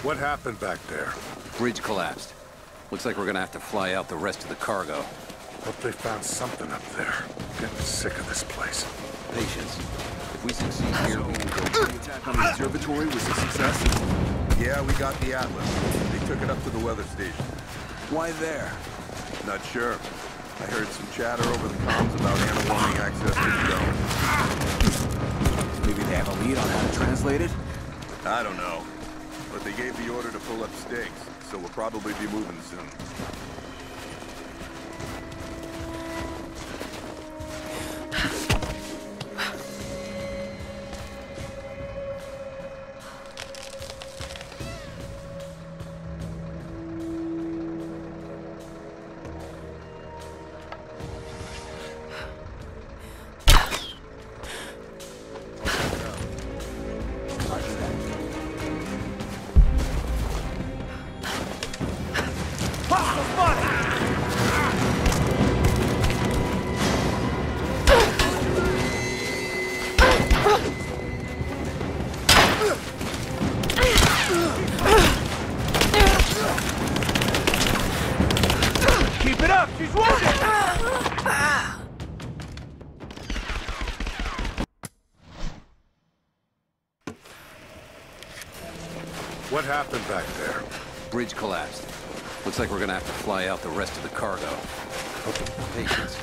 What happened back there? Bridge collapsed. Looks like we're gonna have to fly out the rest of the cargo. Hope they found something up there. Getting sick of this place. Patience. If we succeed here, we can go. The attack on the observatory was a success? Yeah, we got the Atlas. They took it up to the weather station. Why there? Not sure. I heard some chatter over the comms about Anna wanting access to the dome. Maybe they have a lead on how to translate it? I don't know. But they gave the order to pull up stakes, so we'll probably be moving soon. Keep it up! She's wounded! What happened back there? Bridge collapsed. Looks like we're gonna have to fly out the rest of the cargo. Patience.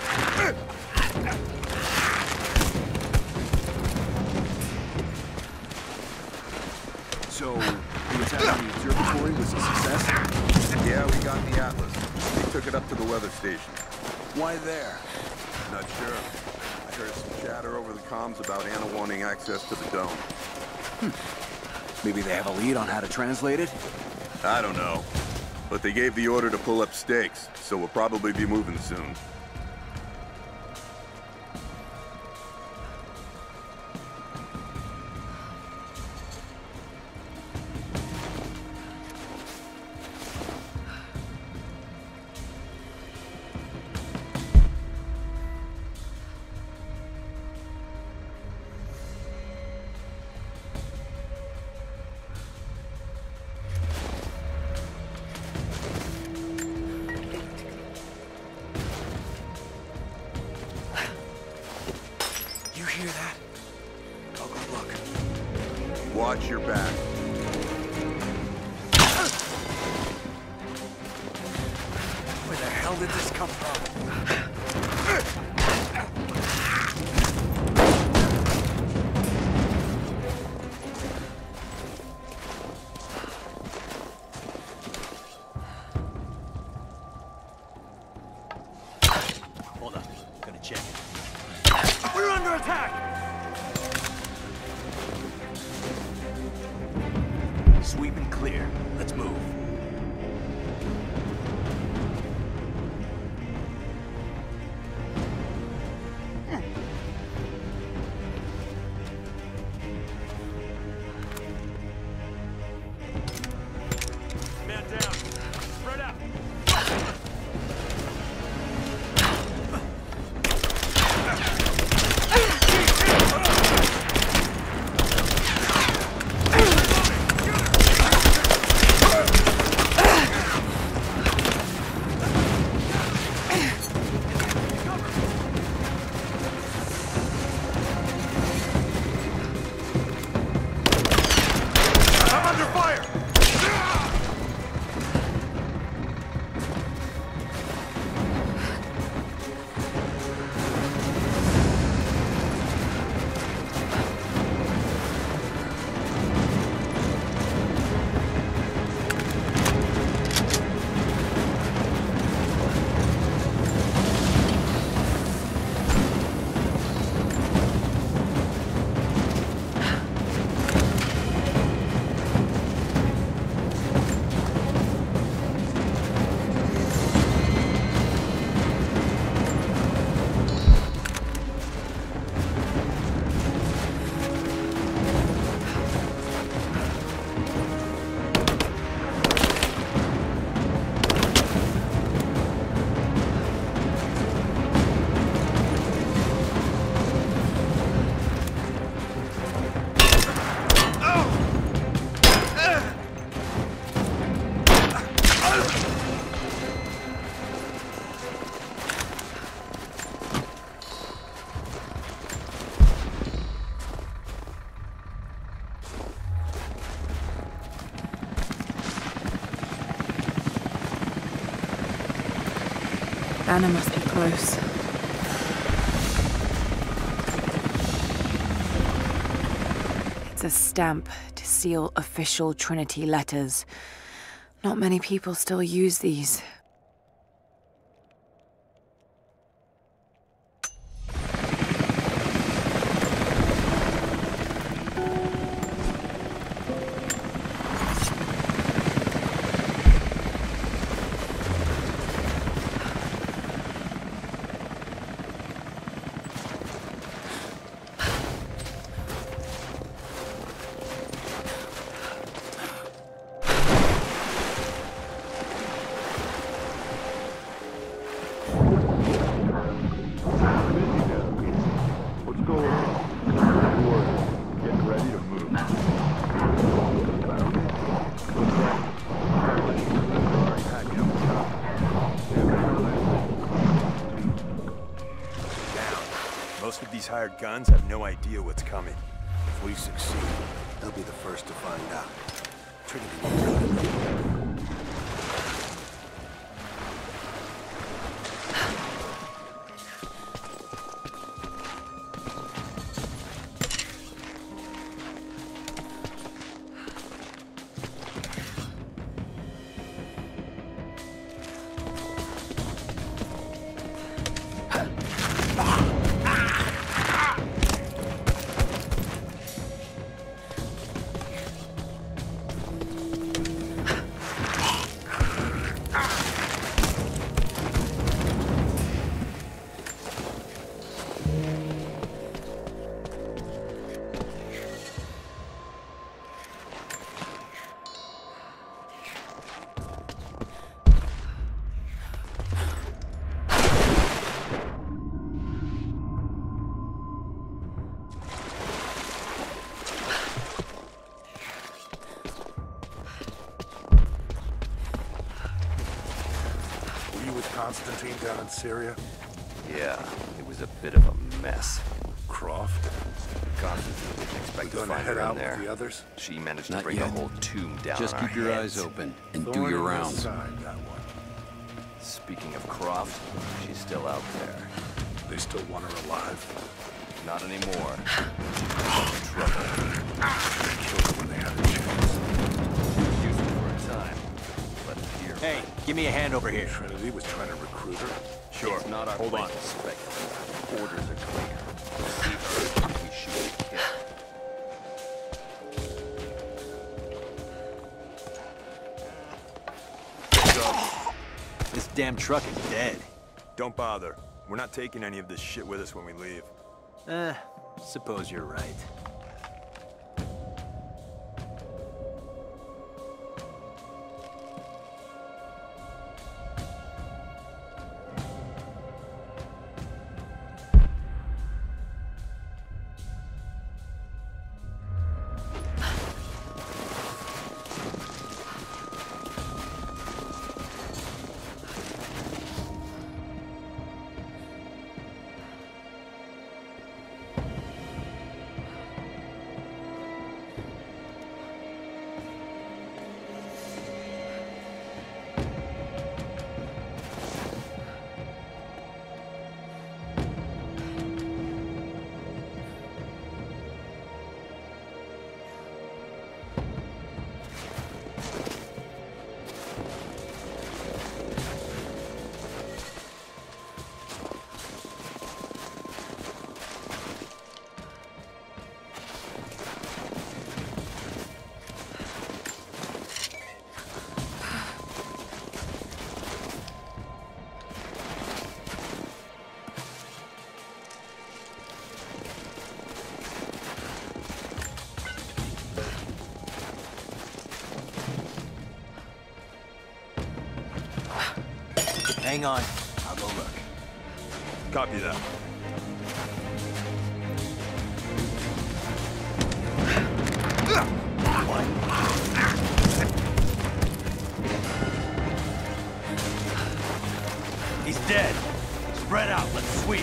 So, the attack on the observatory was a success? Yeah, we got the Atlas. They took it up to the weather station. Why there? Not sure. I heard some chatter over the comms about Anna wanting access to the dome. Maybe they have a lead on how to translate it? I don't know. But they gave the order to pull up stakes, so we'll probably be moving soon. You hear that? I'll go look. Watch your back. Where the hell did this come from? Hold up. Gonna check it. We're under attack! Sweep and clear. Let's move. Man down. Spread out. scanner must be close. It's a stamp to seal official Trinity letters. Not many people still use these. Most of these hired guns have no idea what's coming. If we succeed, they'll be the first to find out. Trinity will really know. Constantine down in Syria? Yeah, it was a bit of a mess. Croft? Constantine didn't expect to Gonna find head her out in there. with the others? She managed Not to bring yet. a whole tomb down Just on our keep your heads. eyes open and do Thorn your in the rounds. side, that one. Speaking of Croft, she's still out there. They still want her alive. Not anymore. They killed her when they had a chance. Useful for a time. But here, Hey, give me a hand over here. Trinity was trying to recruit her. Sure. it's not our Hold place on. to speculate. Orders are clear. See her, we shoot to kill. This damn truck is dead. Don't bother. We're not taking any of this shit with us when we leave. Suppose you're right. Hang on. I'll go look. Copy that. He's dead. Spread out. Let's sweep.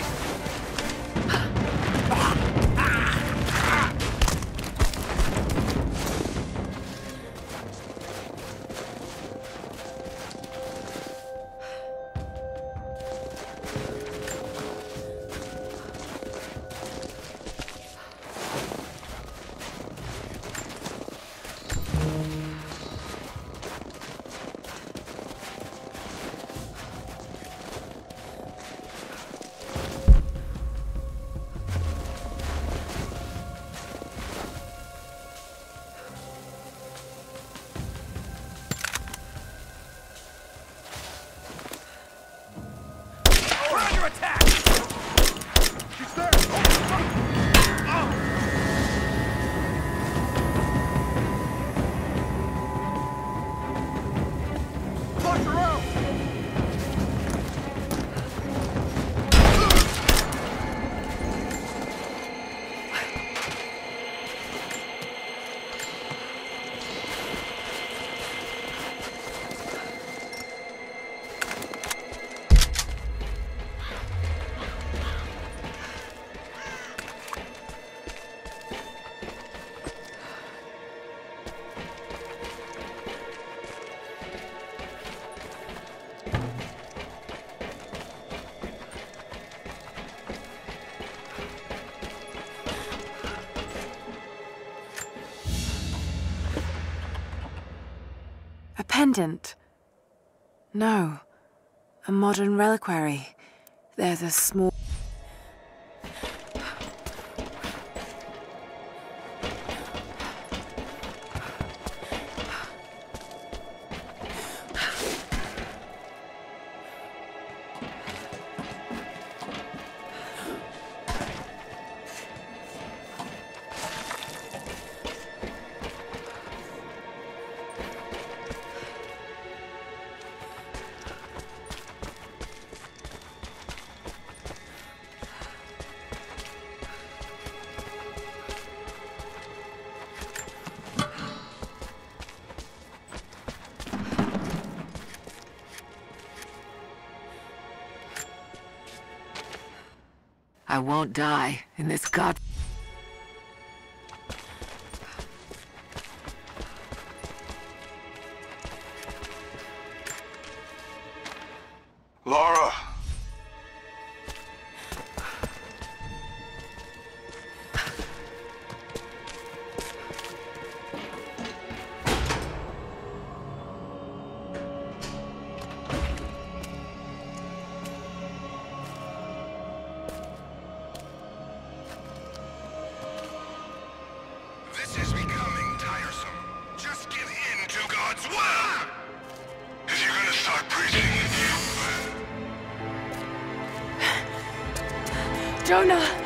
pendant? No. A modern reliquary. There's a small... I won't die in this god... Lara! This is becoming tiresome. Just give in to God's will! Is he gonna start preaching with you? Jonah!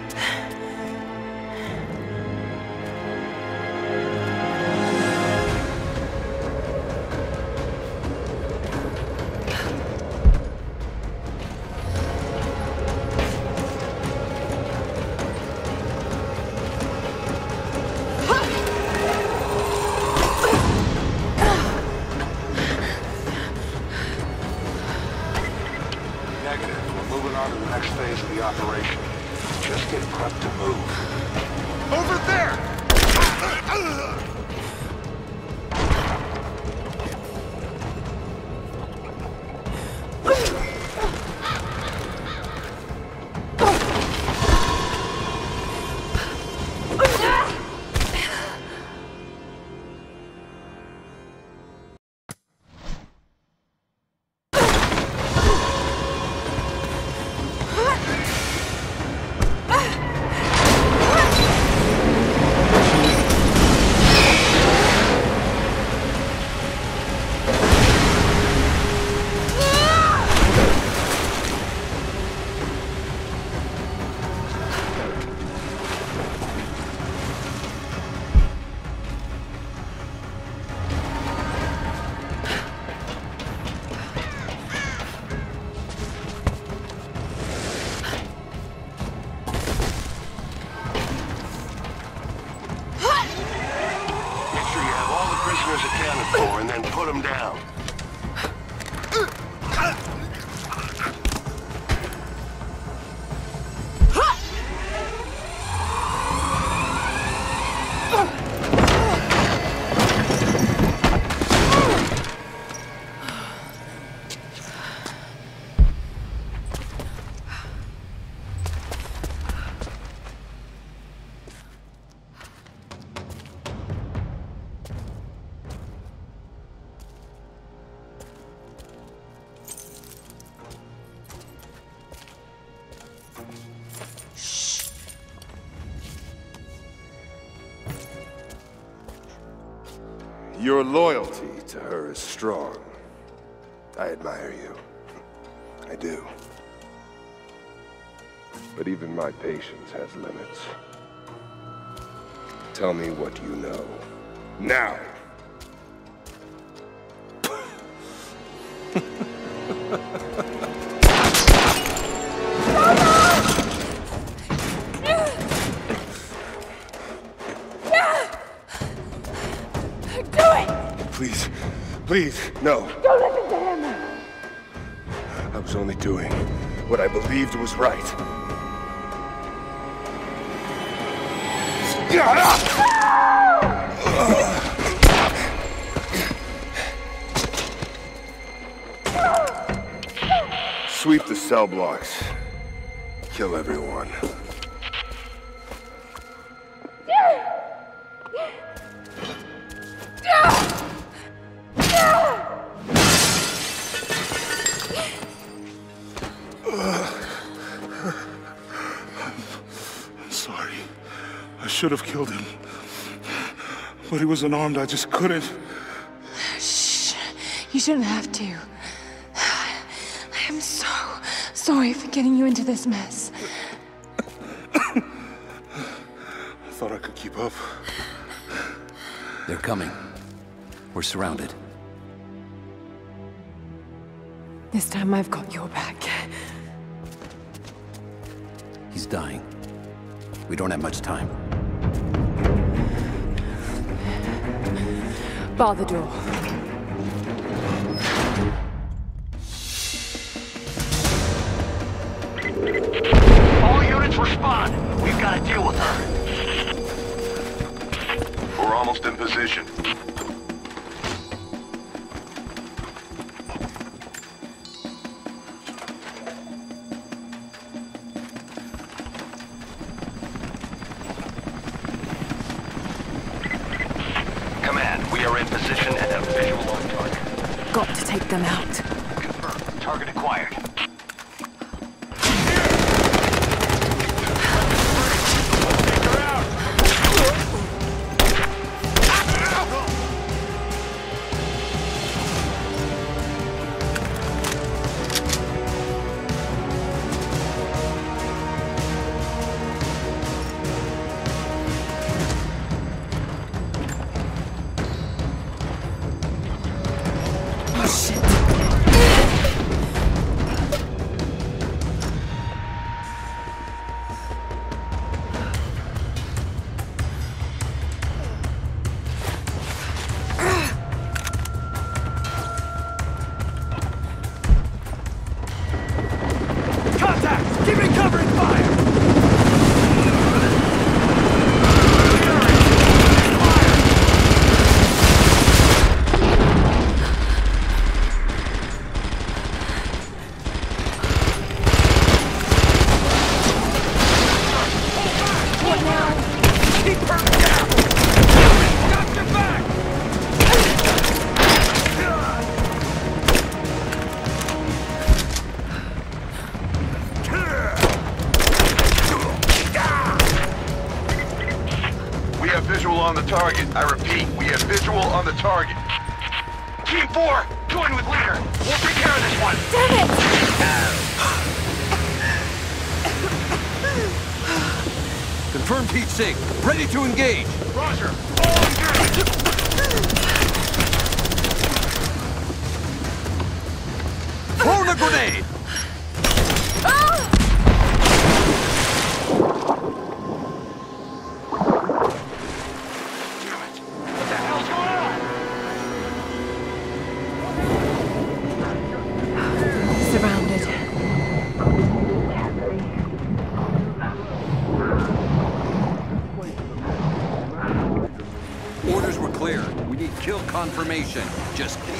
Negative. We're moving on to the next phase of the operation. Just get prepped to move. Over there! Accounted for, and then put them down. Your loyalty to her is strong. I admire you. I do. But even my patience has limits. Tell me what you know. Now! Please, please, no. Don't listen to him! I was only doing what I believed was right. Sweep the cell blocks. Kill everyone. Yeah! I should have killed him. But he was unarmed, I just couldn't. Shh. You shouldn't have to. I am so sorry for getting you into this mess. I thought I could keep up. They're coming. We're surrounded. This time I've got your back. He's dying. We don't have much time. Bar the door. All units respond. We've got to deal with her. We're almost in position. Command, we are in position and have visual on target. Got to take them out. Confirmed. Target acquired. On the target. I repeat, we have visual on the target. Team 4, join with leader. We'll take care of this one. Damn it! Confirmed heat sink. Ready to engage. Roger. All engaged. Throw the grenade! Orders were clear. We need kill confirmation. Just keep...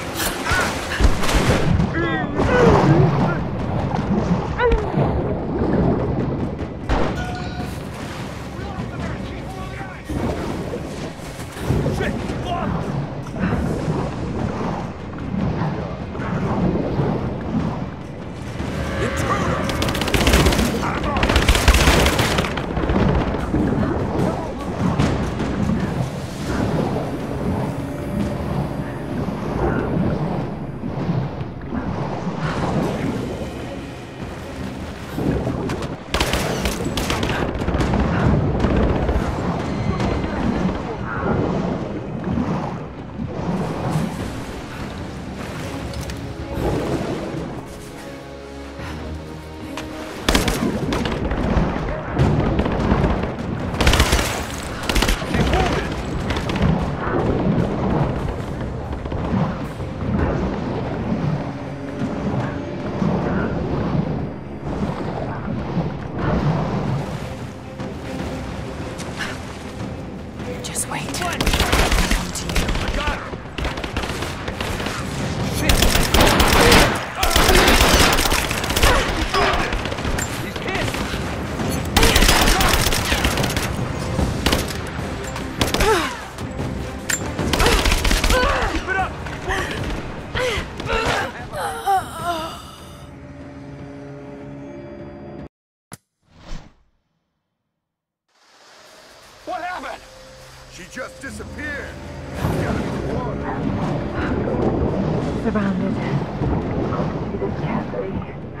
What happened? She just disappeared. It's gotta be the water. Surrounded. Do this carefully.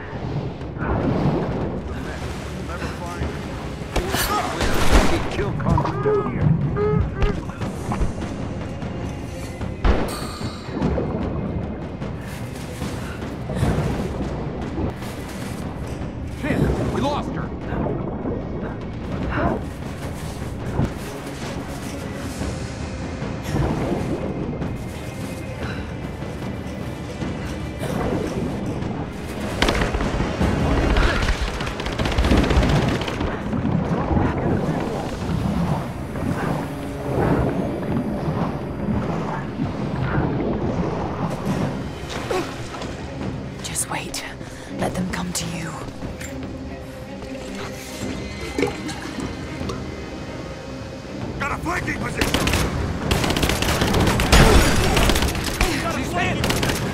Never find. Kill Constantine. Shit, we lost her. Just wait. Let them come to you. Got a flanking position! She's hit!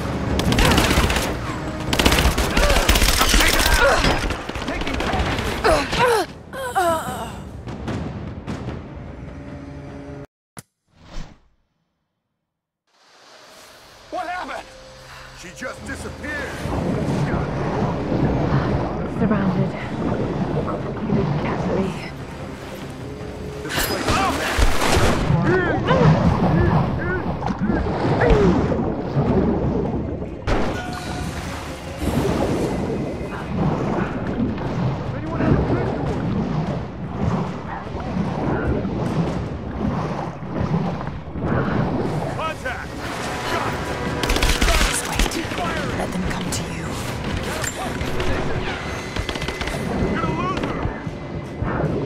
What happened? She just disappeared. Surrounded. Do this carefully. Contact! Just wait. Let them come to you. You're gonna lose her!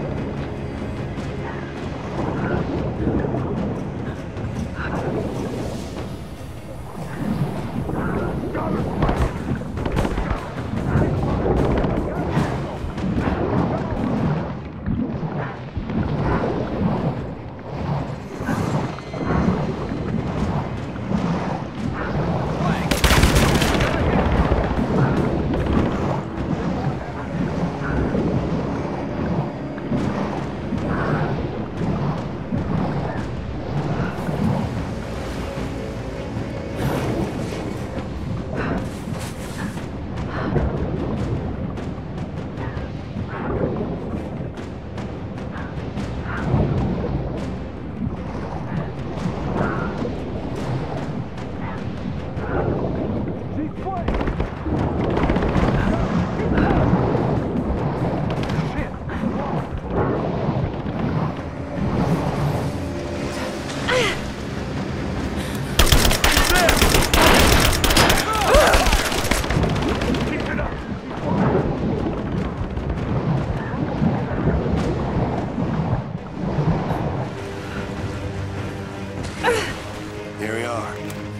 Here we are.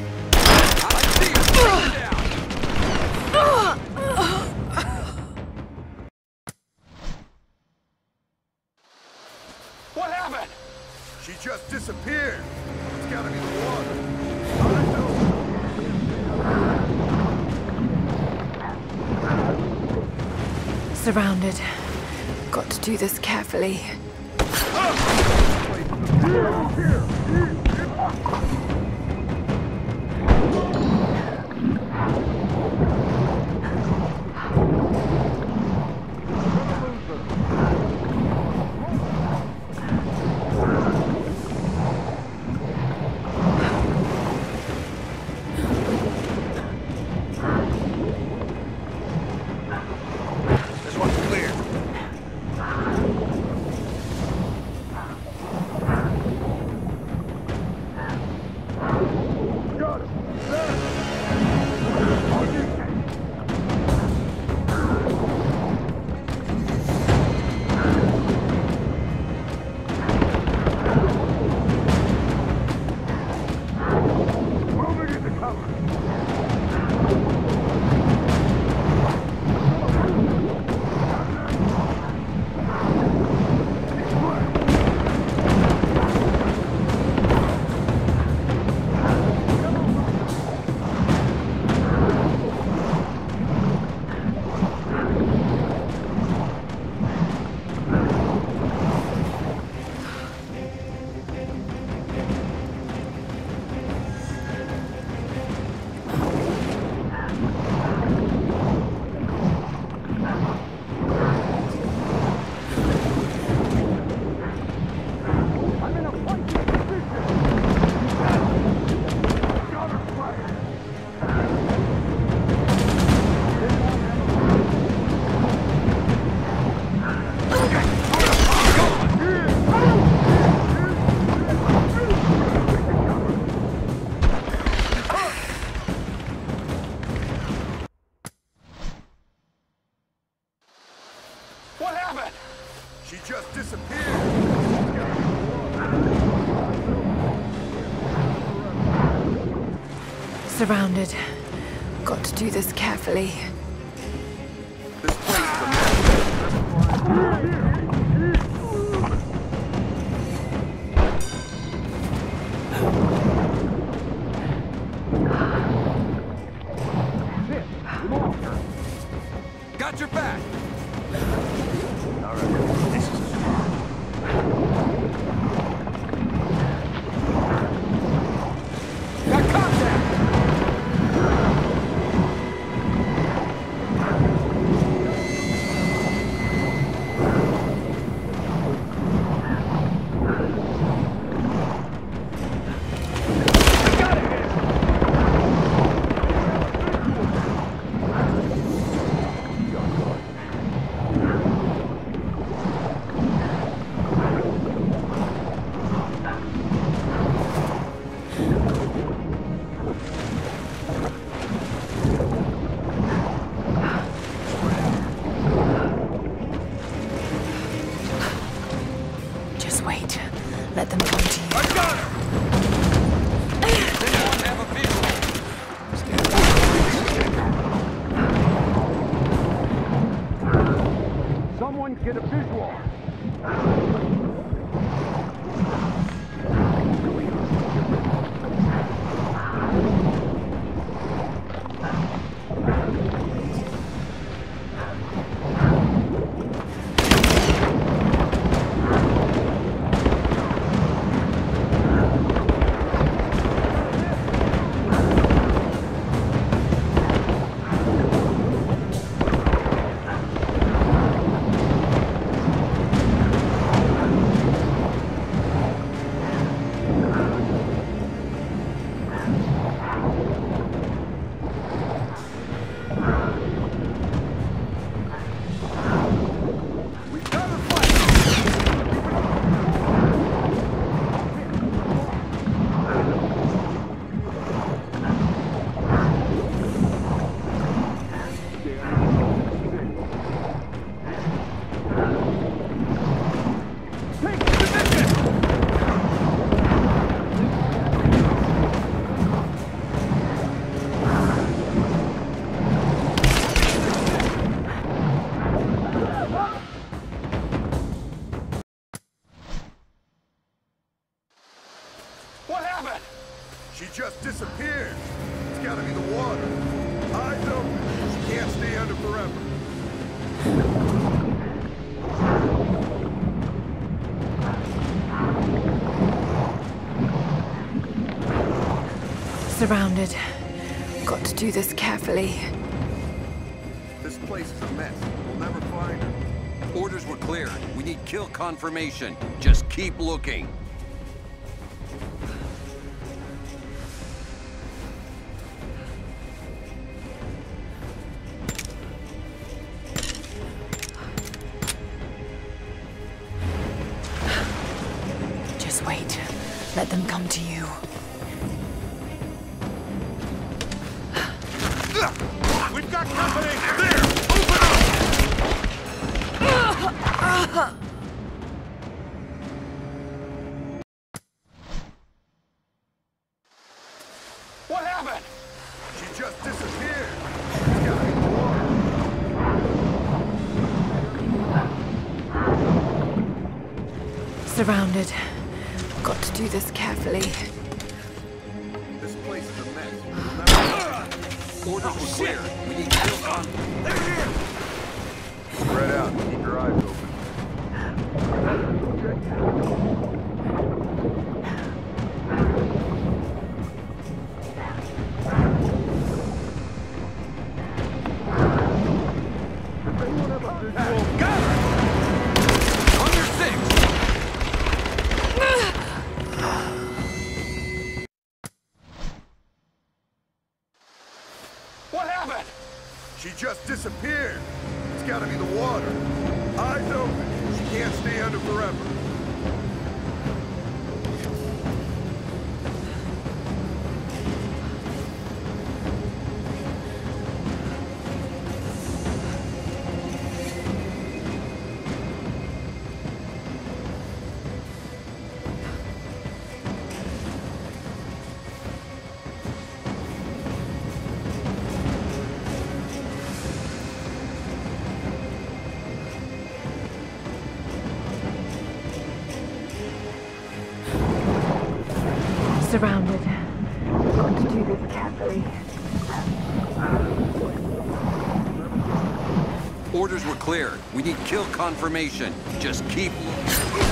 What happened? She just disappeared. It's gotta be the water. Surrounded. Got to do this carefully. This one's clear. Surrounded. Got to do this carefully. This place is a mess. Got your back! Alright, this is Got contact! Just wait. Let them come to you. I got her! Anyone have a visual? Someone get a visual. She just disappeared. It's gotta be the water. Eyes open. She can't stay under forever. Surrounded. Got to do this carefully. This place is a mess. We'll never find her. Orders were clear. We need kill confirmation. Just keep looking. Just wait. Let them come to you. We've got company! There! Open up! What happened? She just disappeared. It's gotta be the water. Surrounded. Got to do this carefully. This place is a mess. We'll never... Orders were clear. We need kill confirmation. They're here! Spread out. Keep your eyes open. Got her! On your six! What happened? She just disappeared. It's gotta be the water. Eyes open. She can't stay under forever. surrounded. We've got to do this carefully. Orders were clear. We need kill confirmation. Just keep looking.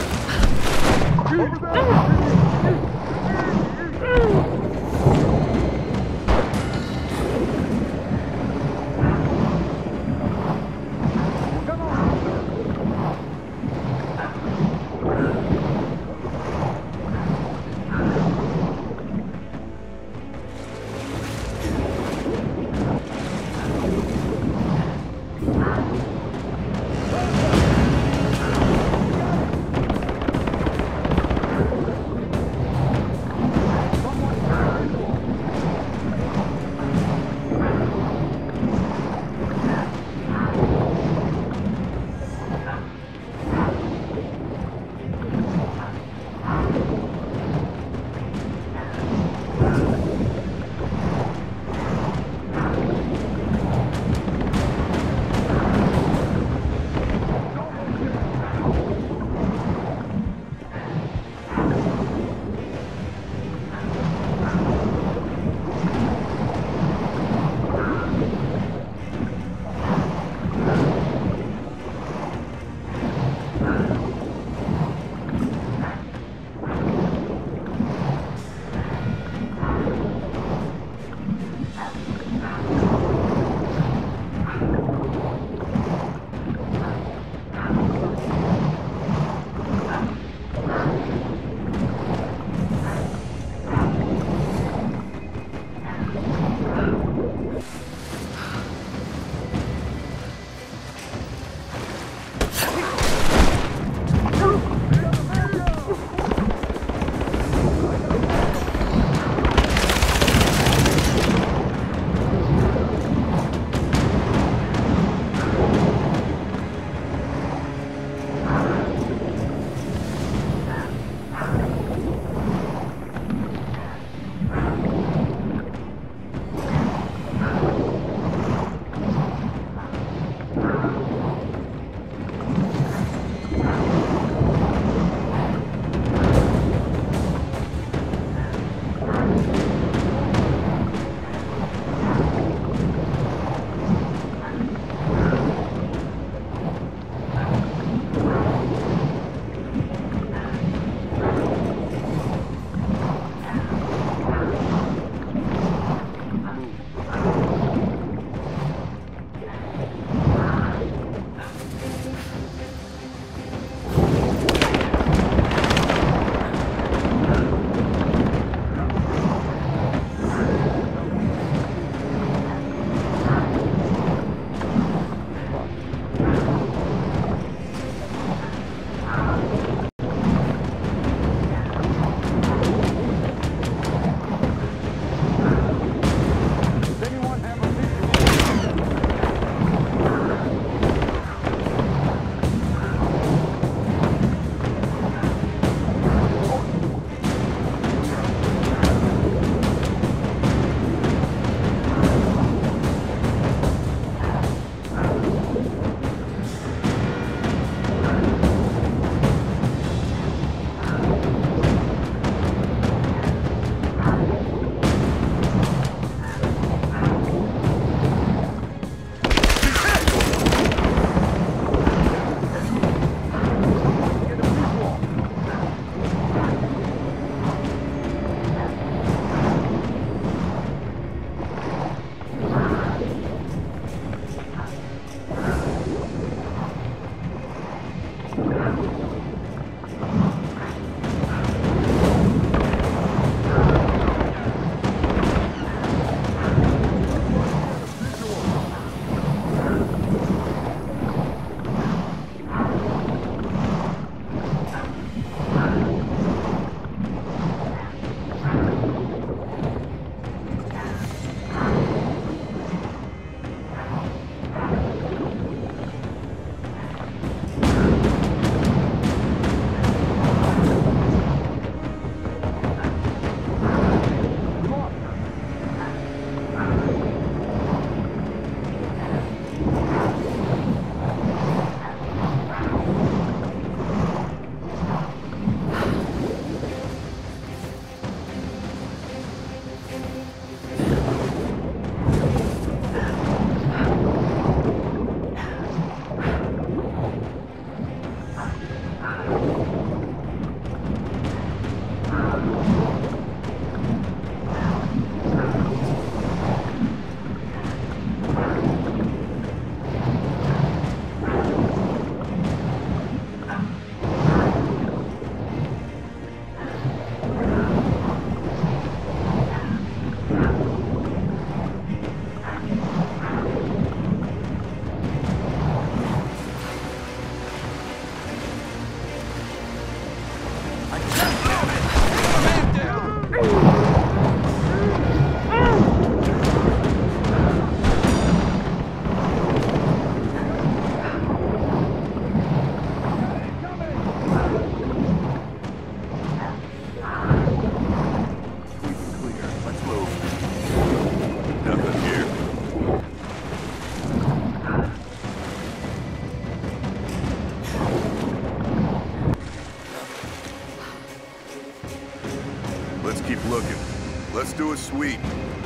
Let's keep looking. Let's do a sweep.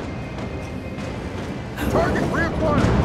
Target reacquired!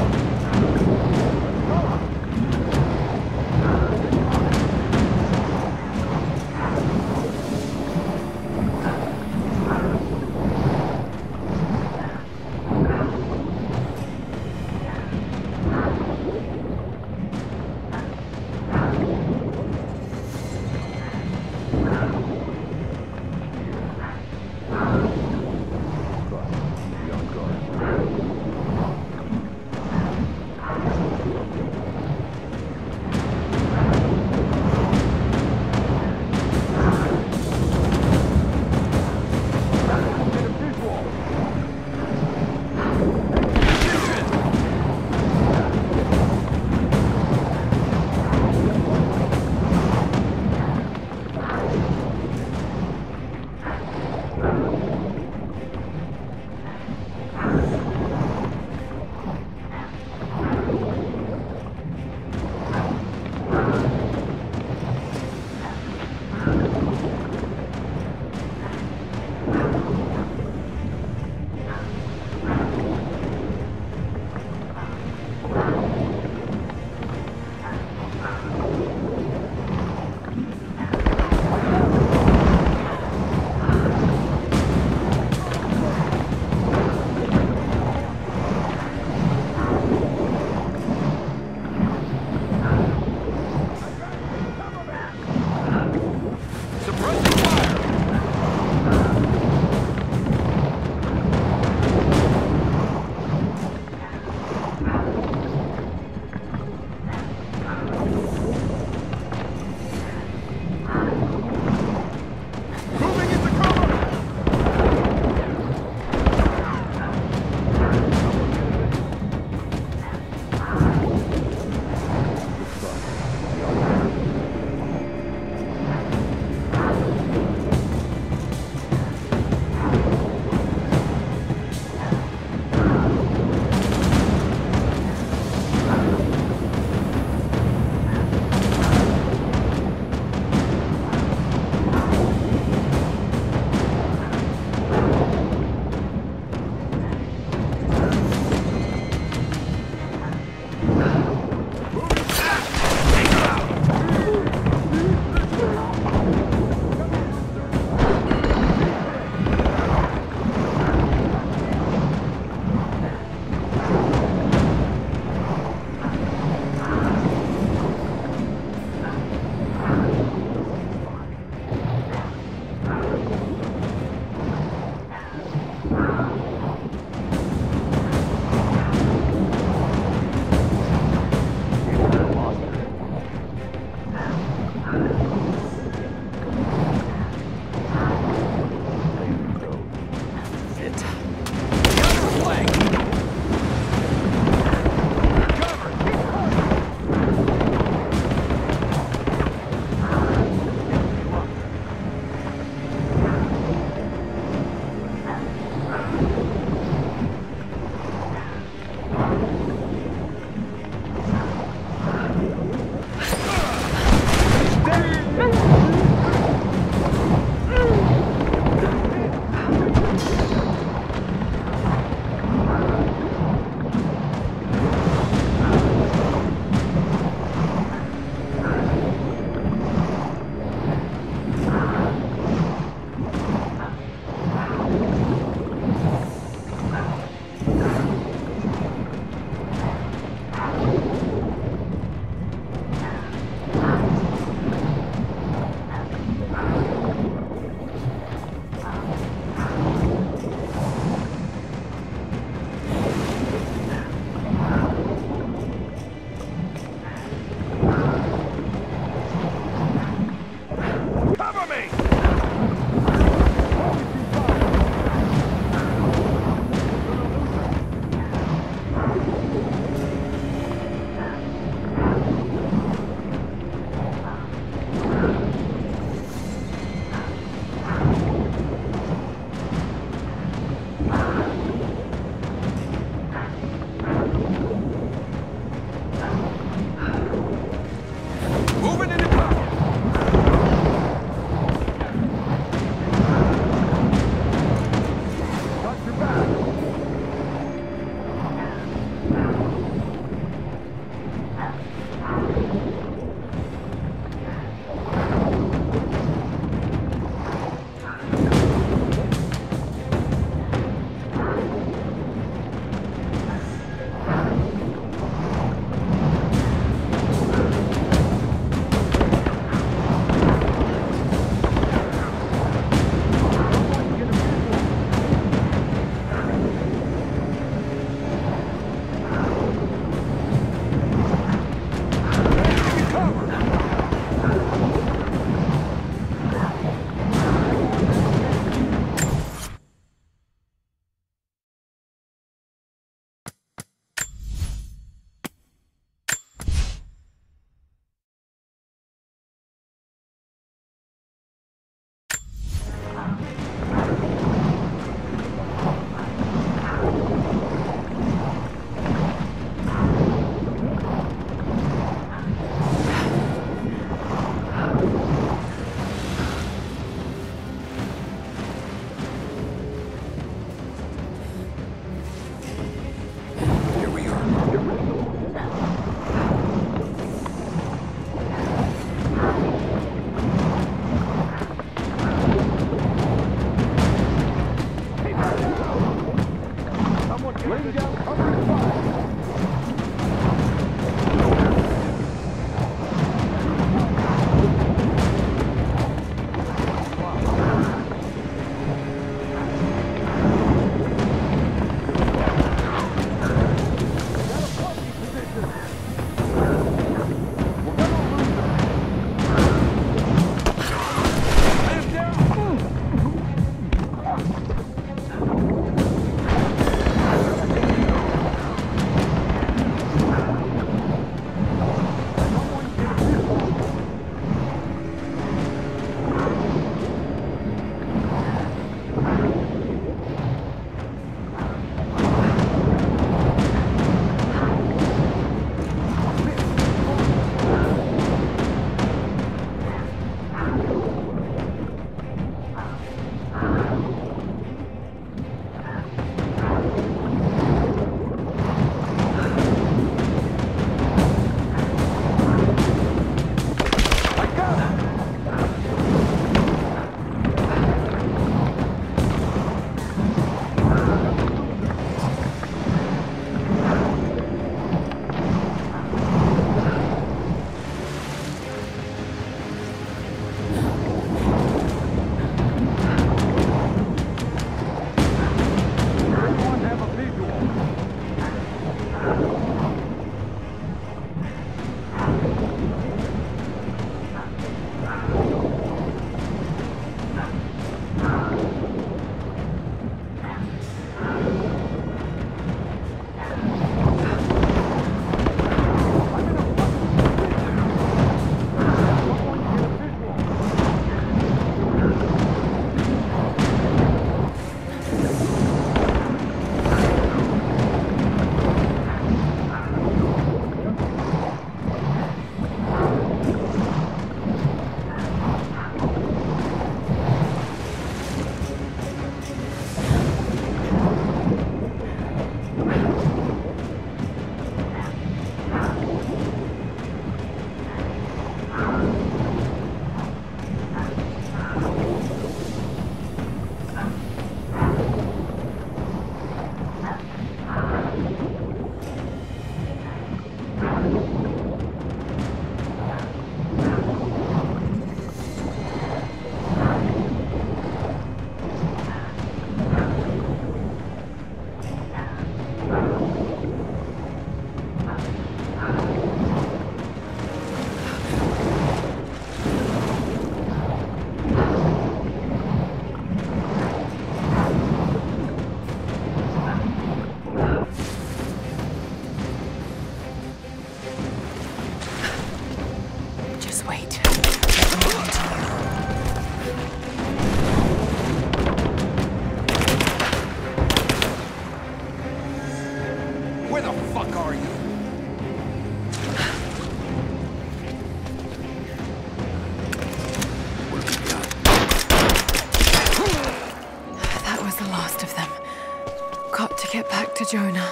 to Jonah.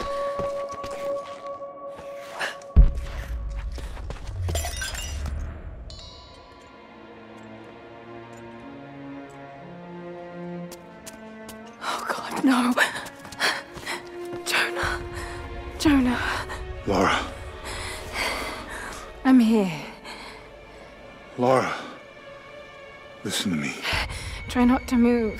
Oh God, no. Jonah. Jonah. Lara. I'm here. Lara. Listen to me. Try not to move.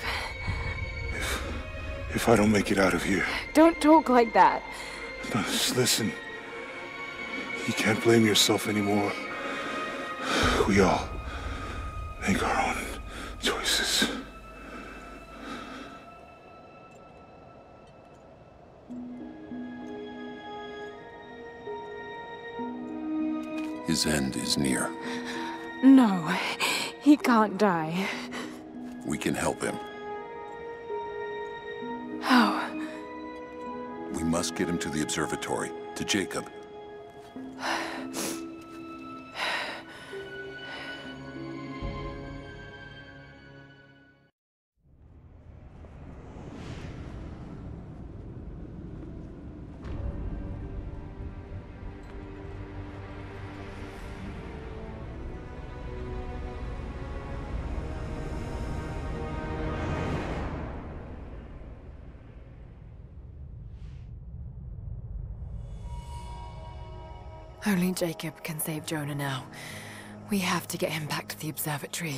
If I don't make it out of here... Don't talk like that. No, just listen. You can't blame yourself anymore. We all make our own choices. His end is near. No, he can't die. We can help him. How? We must get him to the observatory, to Jacob. Only Jacob can save Jonah now. We have to get him back to the observatory.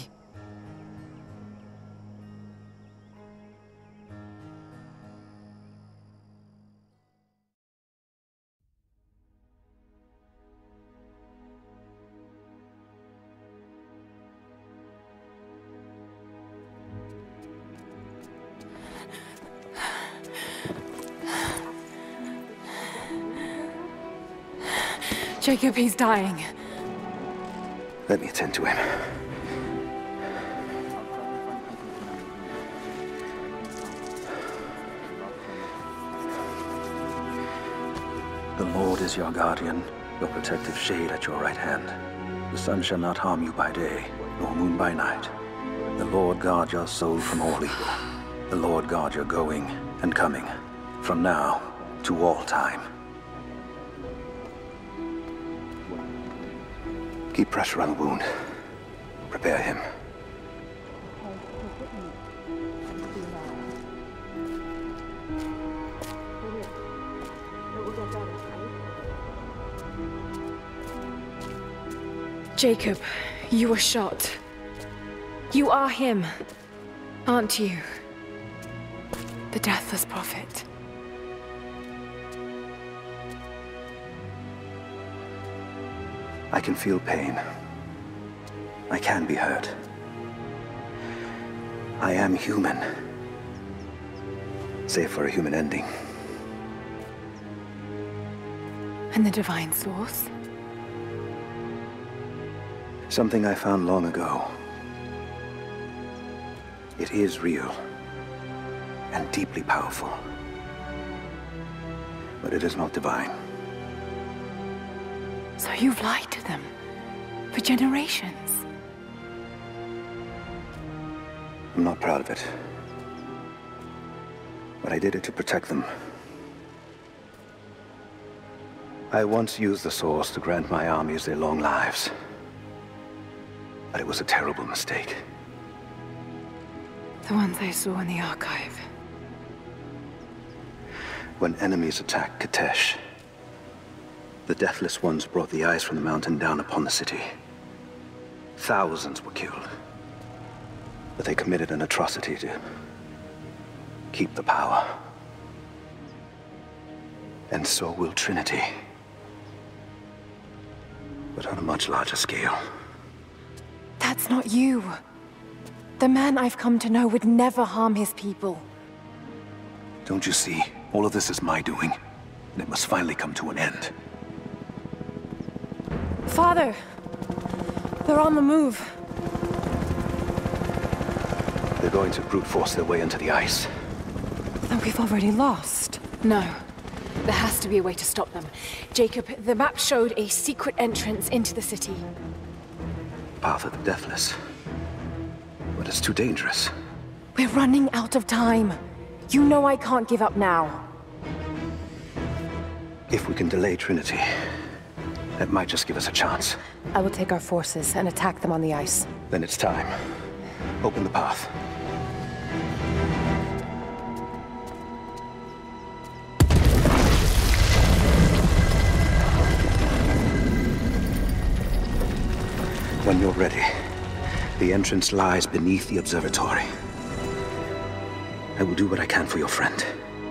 Jacob, he's dying. Let me attend to him. The Lord is your guardian, your protective shade at your right hand. The sun shall not harm you by day, nor moon by night. The Lord guard your soul from all evil. The Lord guard your going and coming, from now to all time. Keep pressure on the wound. Prepare him. Jacob, you were shot. You are him, aren't you? The Deathless Prophet. I can feel pain. I can be hurt. I am human. Save for a human ending. And the Divine Source? Something I found long ago. It is real. And deeply powerful. But it is not divine. So you've lied to them for generations. I'm not proud of it. But I did it to protect them. I once used the Source to grant my armies their long lives. But it was a terrible mistake. The ones I saw in the archive. When enemies attacked Kitezh, the Deathless Ones brought the ice from the mountain down upon the city. Thousands were killed. But they committed an atrocity to keep the power. And so will Trinity. But on a much larger scale. That's not you. The man I've come to know would never harm his people. Don't you see? All of this is my doing. And it must finally come to an end. Father! They're on the move. They're going to brute force their way into the ice. Then we've already lost. No. There has to be a way to stop them. Jacob, the map showed a secret entrance into the city. Path of the Deathless. But it's too dangerous. We're running out of time. You know I can't give up now. If we can delay Trinity, that might just give us a chance. I will take our forces and attack them on the ice. Then it's time. Open the path. When you're ready, the entrance lies beneath the observatory. I will do what I can for your friend.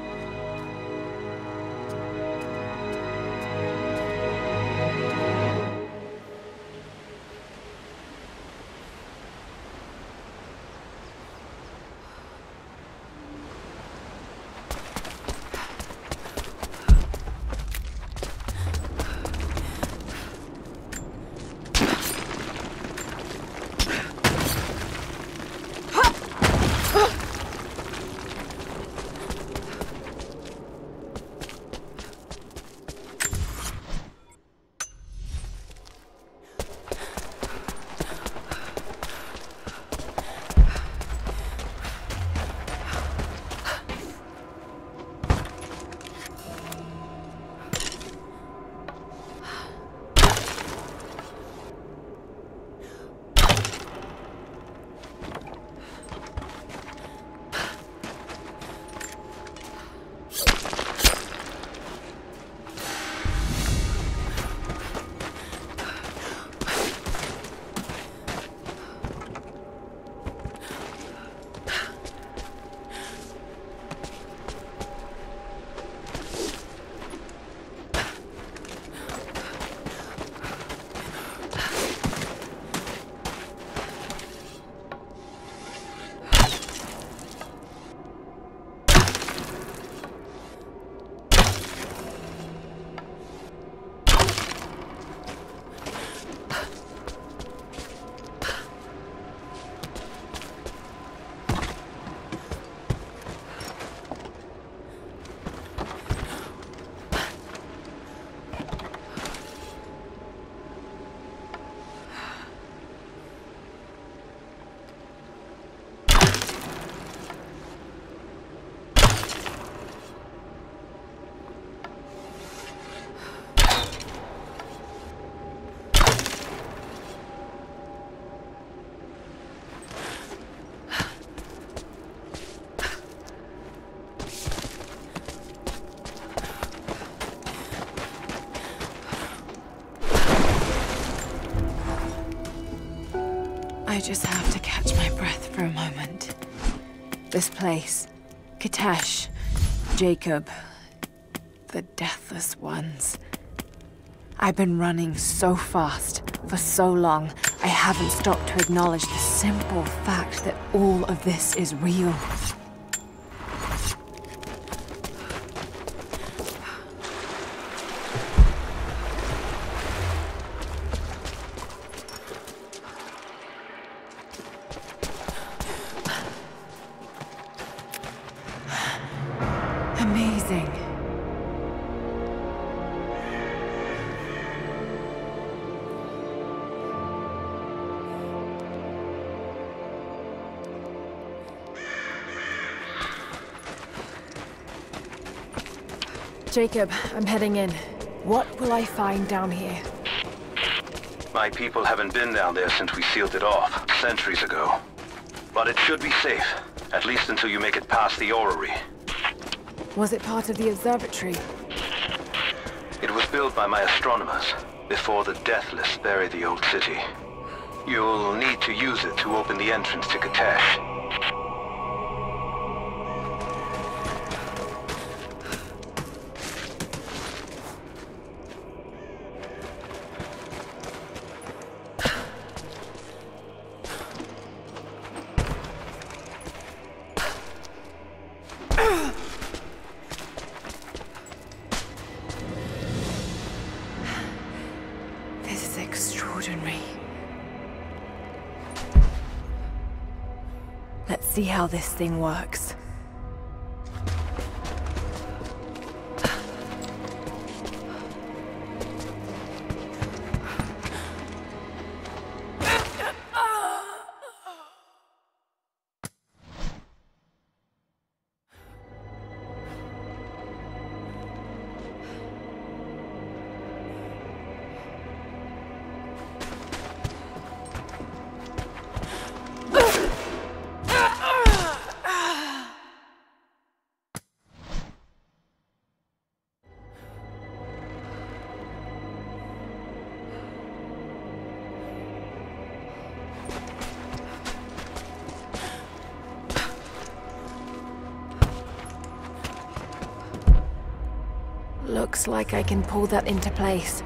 I just have to catch my breath for a moment. This place, Kitezh, Jacob, the Deathless Ones. I've been running so fast for so long, I haven't stopped to acknowledge the simple fact that all of this is real. Amazing. Jacob, I'm heading in. What will I find down here? My people haven't been down there since we sealed it off, centuries ago. But it should be safe, at least until you make it past the orrery. Was it part of the observatory? It was built by my astronomers, before the Deathless buried the old city. You'll need to use it to open the entrance to Kitezh. Extraordinary. Let's see how this thing works. Looks like I can pull that into place.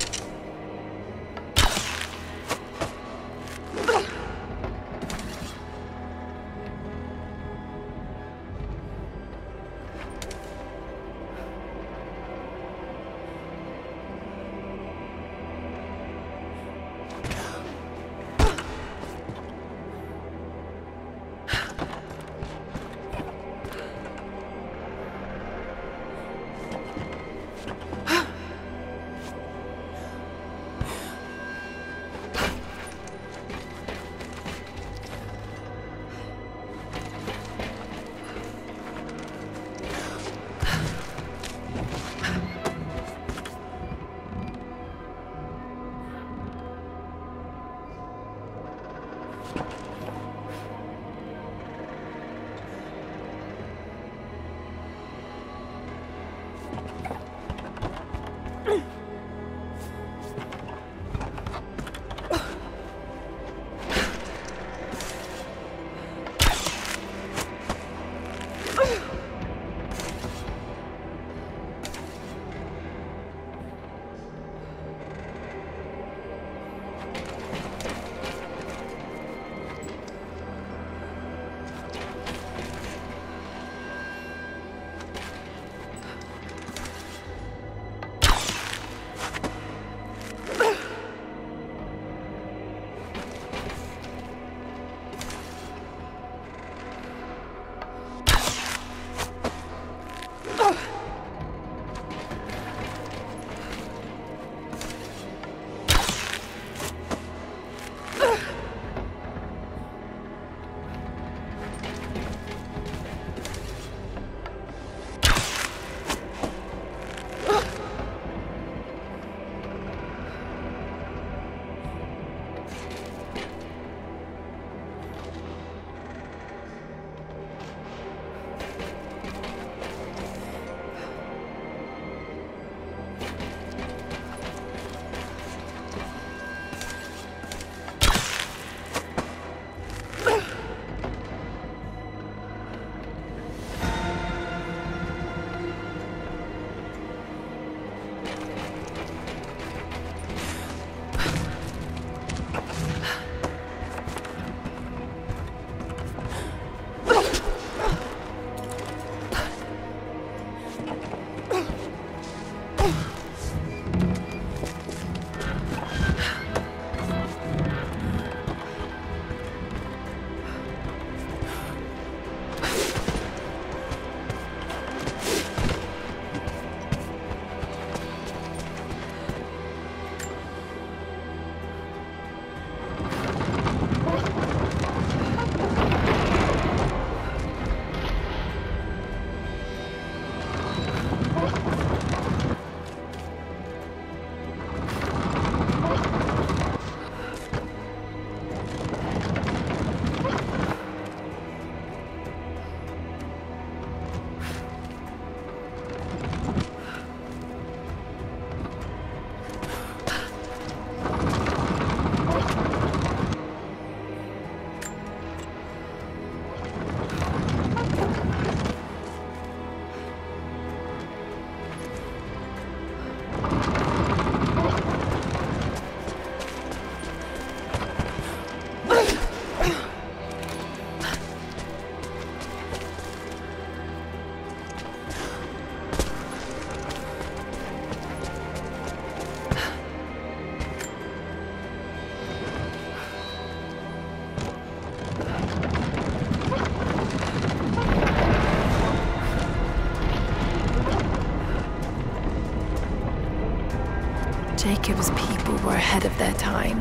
Jacob's people were ahead of their time.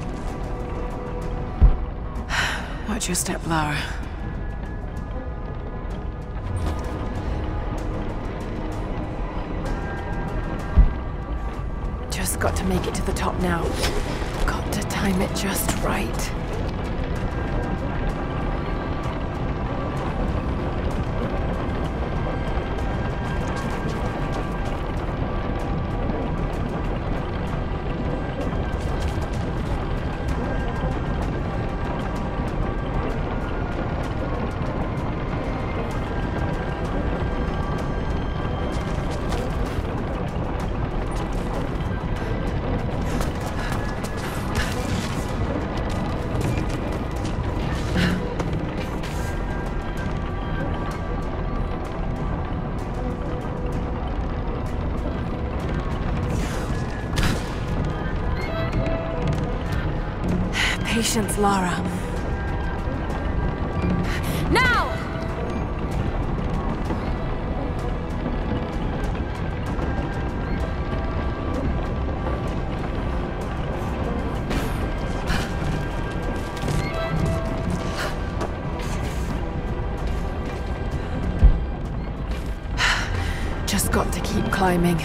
Watch your step, Lara. Just got to make it to the top now. Got to time it just right. Patience, Lara. Now! Just got to keep climbing.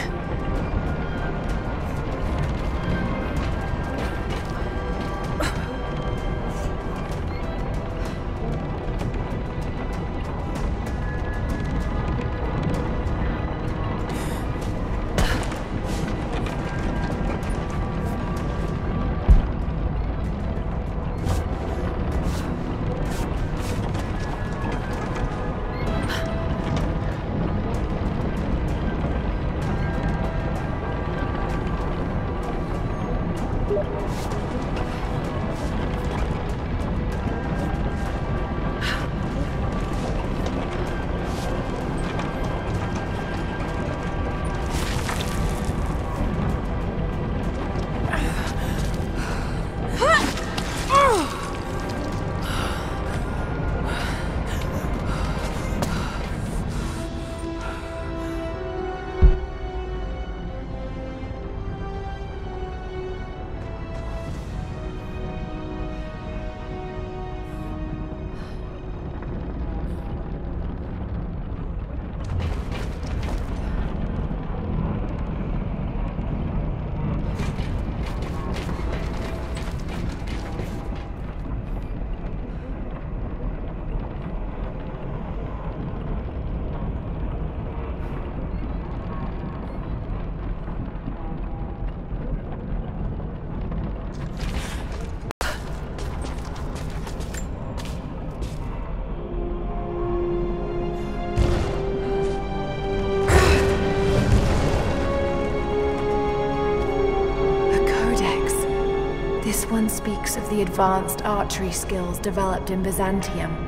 This one speaks of the advanced archery skills developed in Byzantium.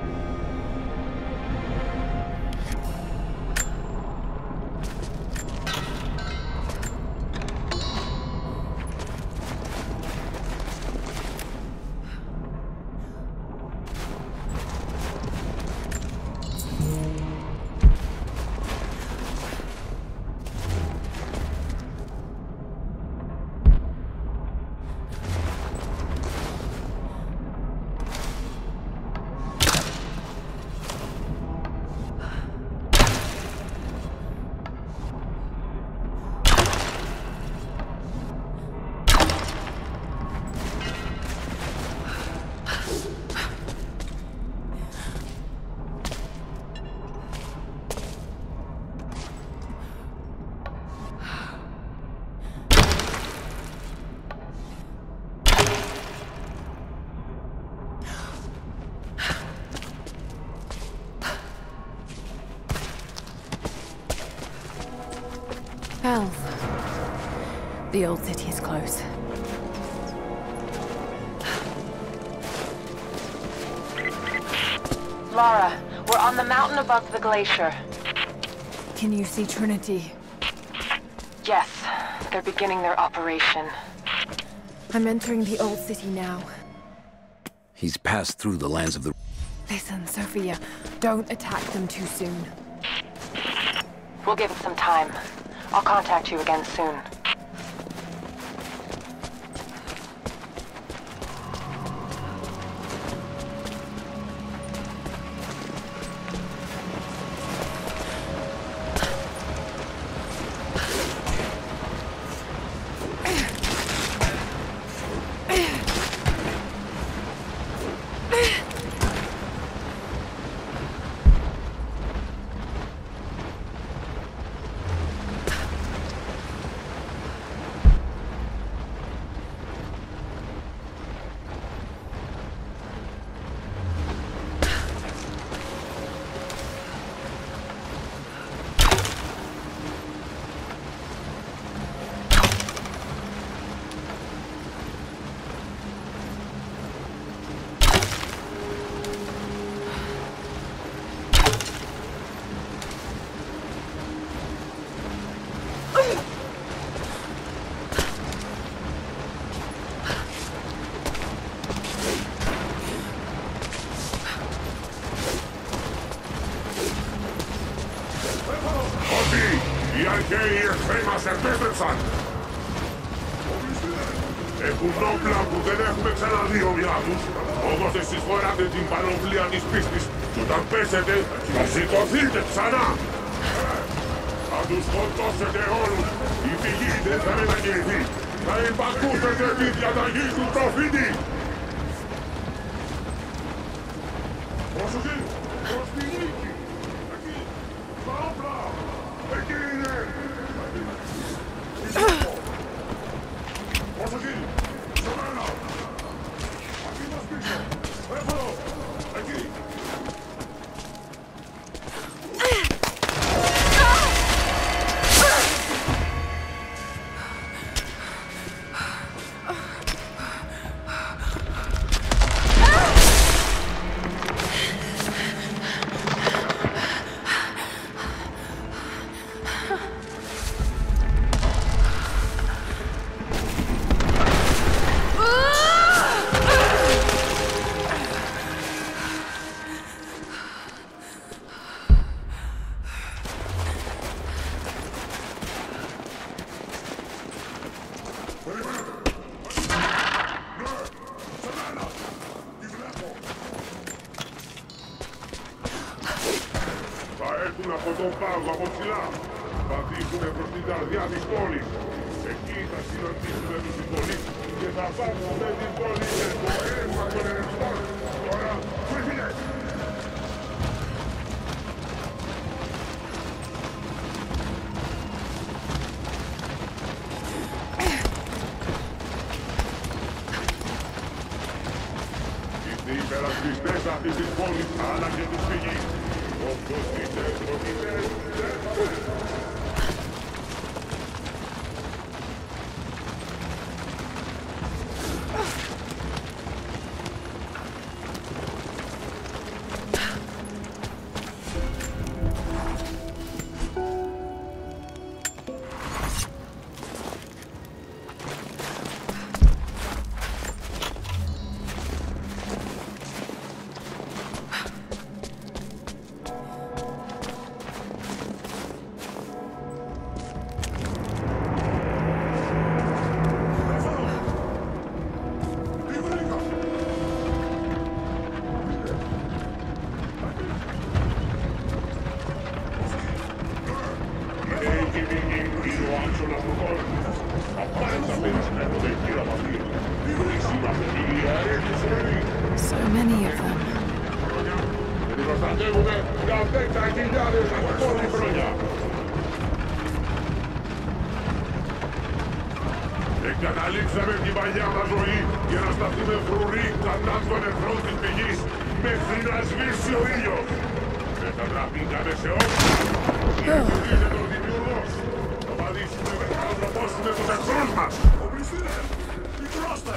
Bells. The old city is close. Lara, we're on the mountain above the glacier. Can you see Trinity? Yes, they're beginning their operation. I'm entering the old city now. He's passed through the lands of the... Listen, Sophia, don't attack them too soon. We'll give it some time. I'll contact you again soon. χέρι εχθροί μας επέστρεψαν. Έχουν όπλα που δεν έχουμε ξαναδεί ομοιά τους. Όμως εσείς φοράτε την πανοπλία της πίστης και όταν πέσετε θα σηκωθείτε ξανά. Θα τους σκοτώσετε όλους. Η πηγή δεν θα μετακινηθεί. Θα υπακούσετε τη διαταγή του προφήτη. Προσοχή! Προς τη νίκη! Εκεί! Στα όπλα! Εκεί είναι! Προσοχή! Στο μένα! Aquí μας πίσω! Εδώ! Εκεί! Από τον πάγο από ψηλά. Θα δείχνουμε προς την καρδιά της πόλης. Εκεί θα συναντήσουμε τους συμπολίτες και θα πάρουμε την πόλη με το αίμα των ερευνών. Τώρα, φύγε! Είστε υπερασπιστές αυτής της πόλης, αλλά και της φυγής. Όποιος είστε, προφητές, δεν θα πέσει. So many of them. Εγκαταλείψαμε την παλιά μας ζωή για να σταθούμε φρουροί κατά των εχθρών της πηγής μέχρι να σβήσει ο ήλιος. Μετατραπήκαμε σε όπλα. Διεκδικήστε τον δημιουργός. Θα πατήσουμε με να ανθρωπώσουμε τους εχθρούς μας. Οπλιστείτε! Μικρώστε!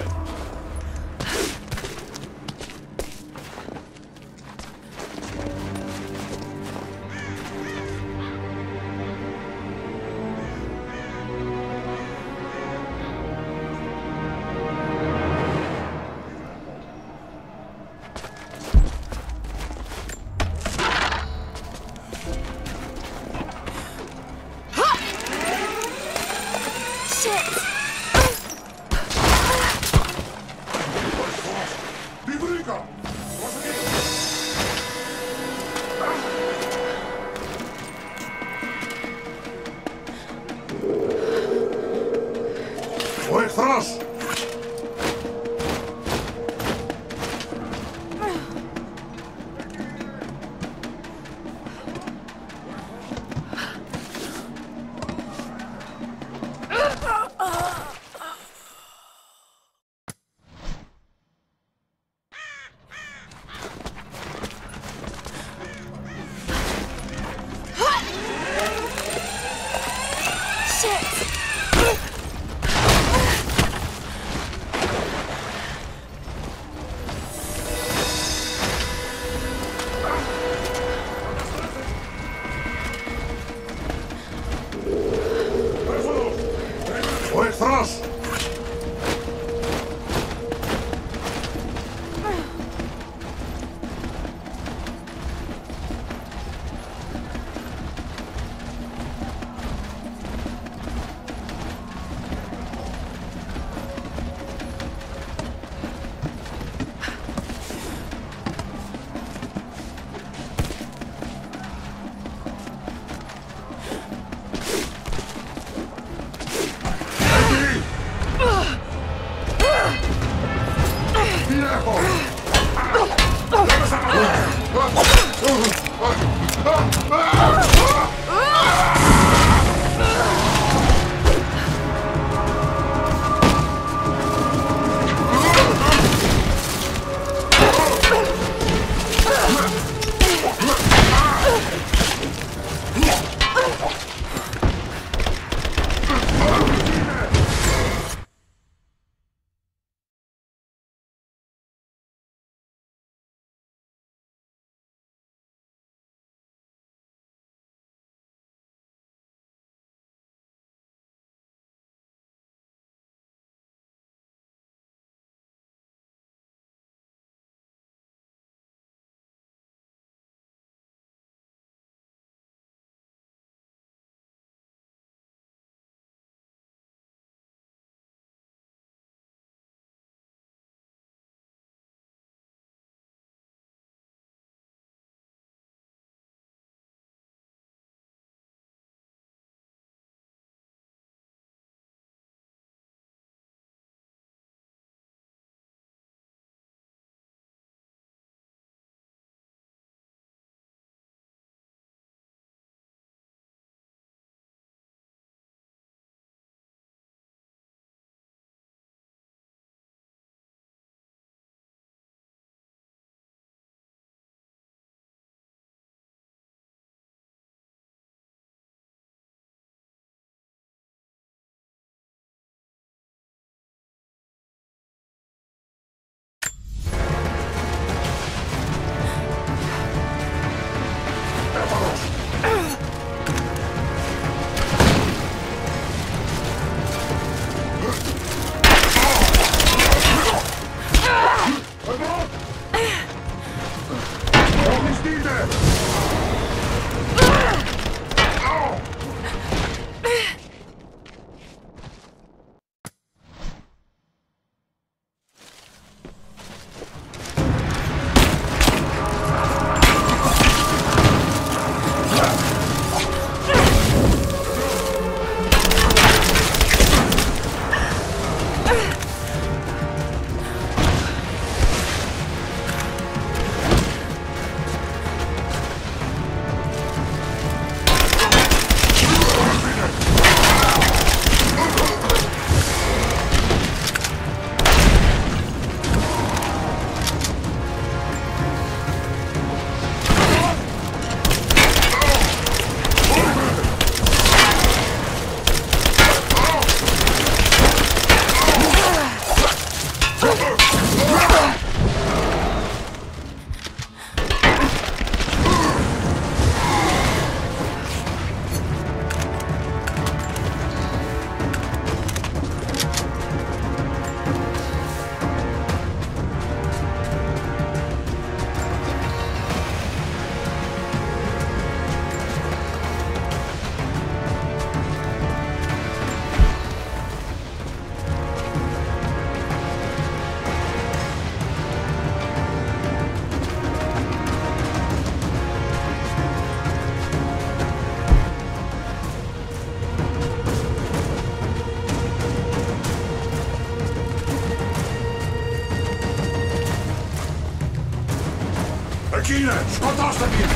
Regina, schot achter mir!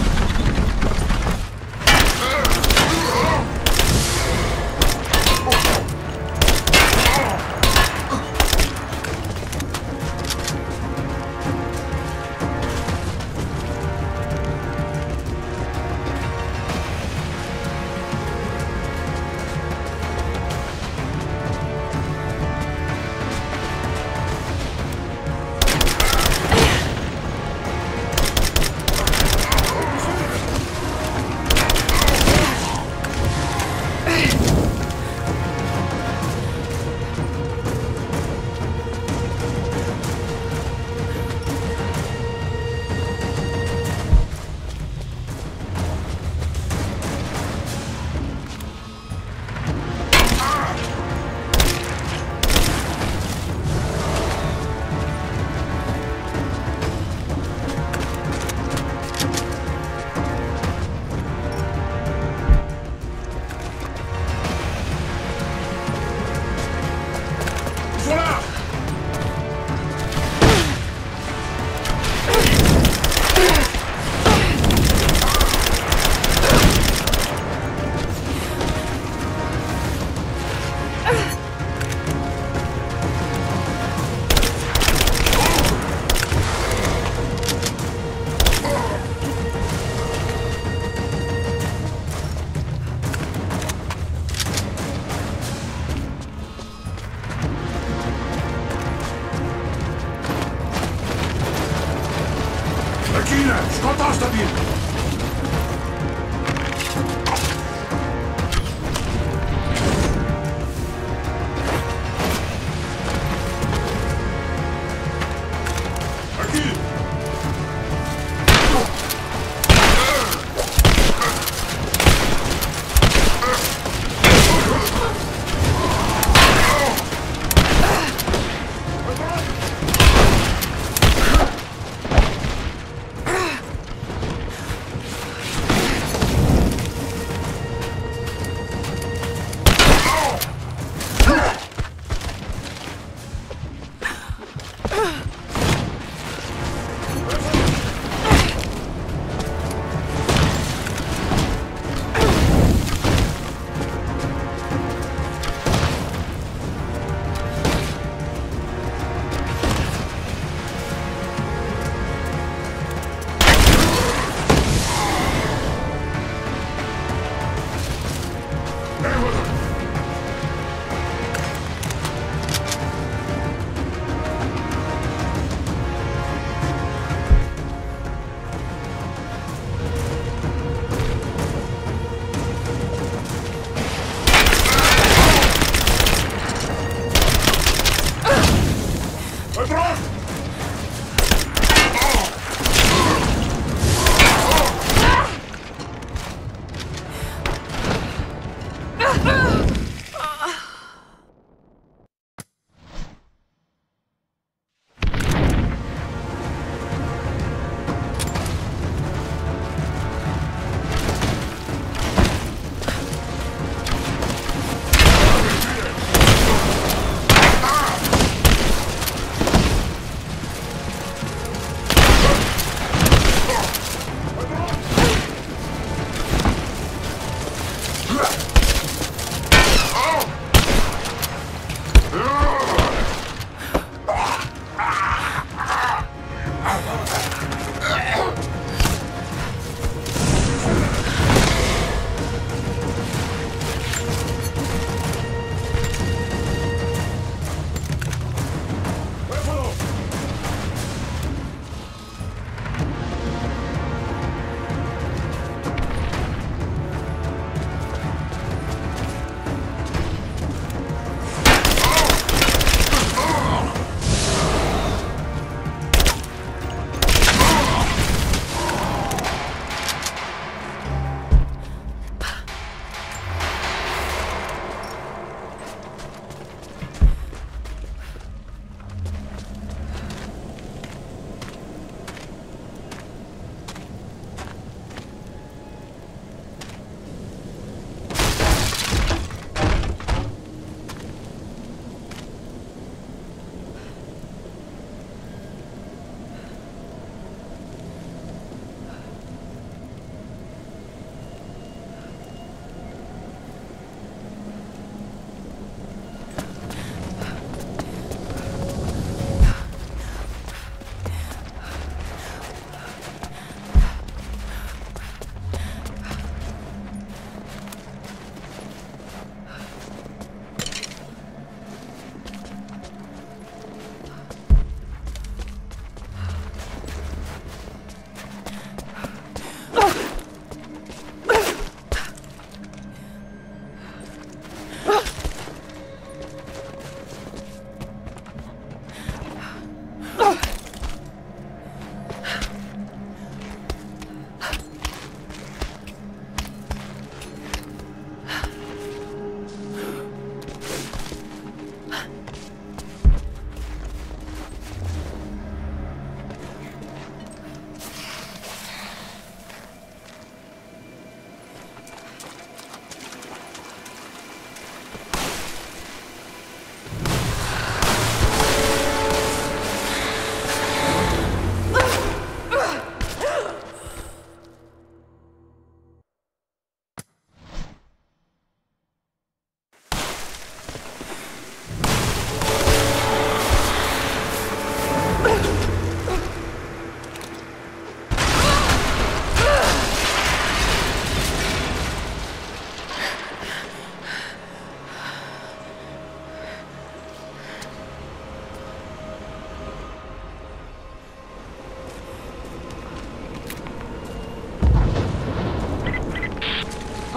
Guardian!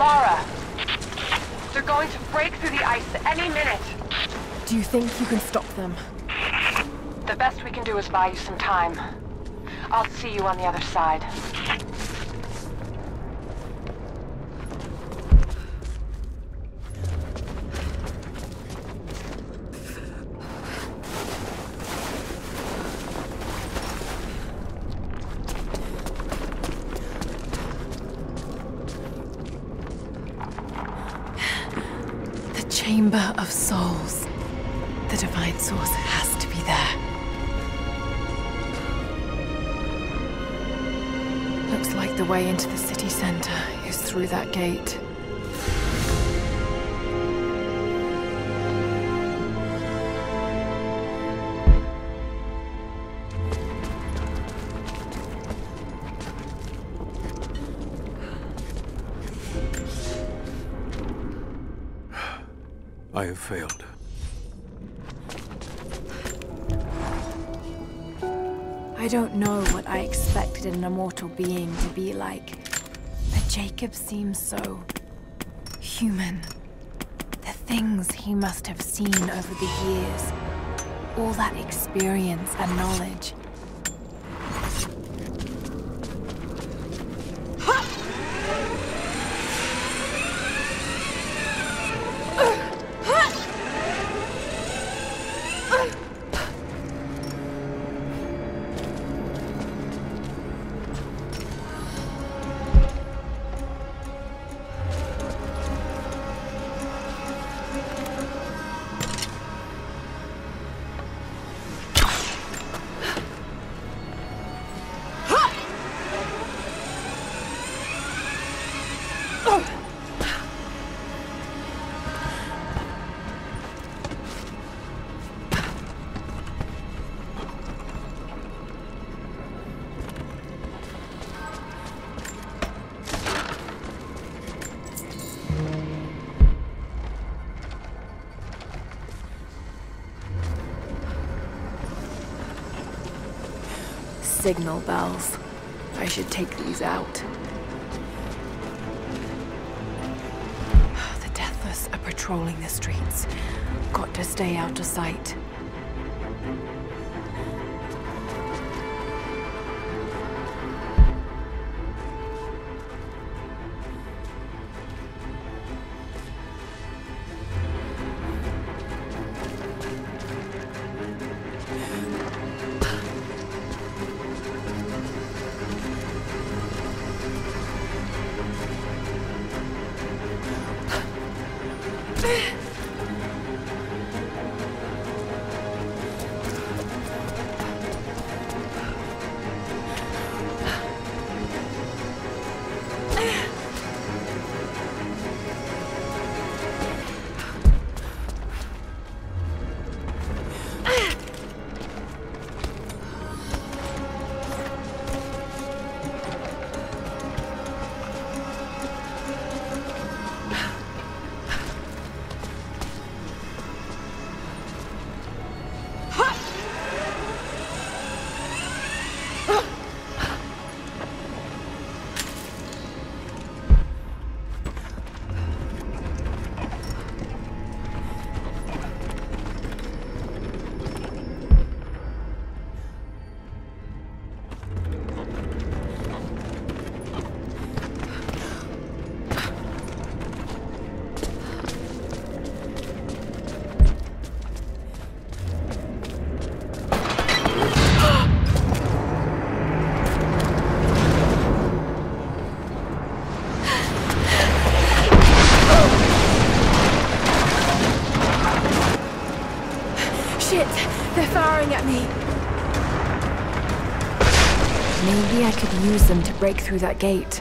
Lara! They're going to break through the ice any minute. Do you think you can stop them? The best we can do is buy you some time. I'll see you on the other side. Chamber of Souls. The Divine Source has to be there. Looks like the way into the city center is through that gate. I have failed. I don't know what I expected an immortal being to be like, but Jacob seems so human. The things he must have seen over the years, all that experience and knowledge. Signal bells. I should take these out. The Deathless are patrolling the streets. Got to stay out of sight. Maybe I could use them to break through that gate.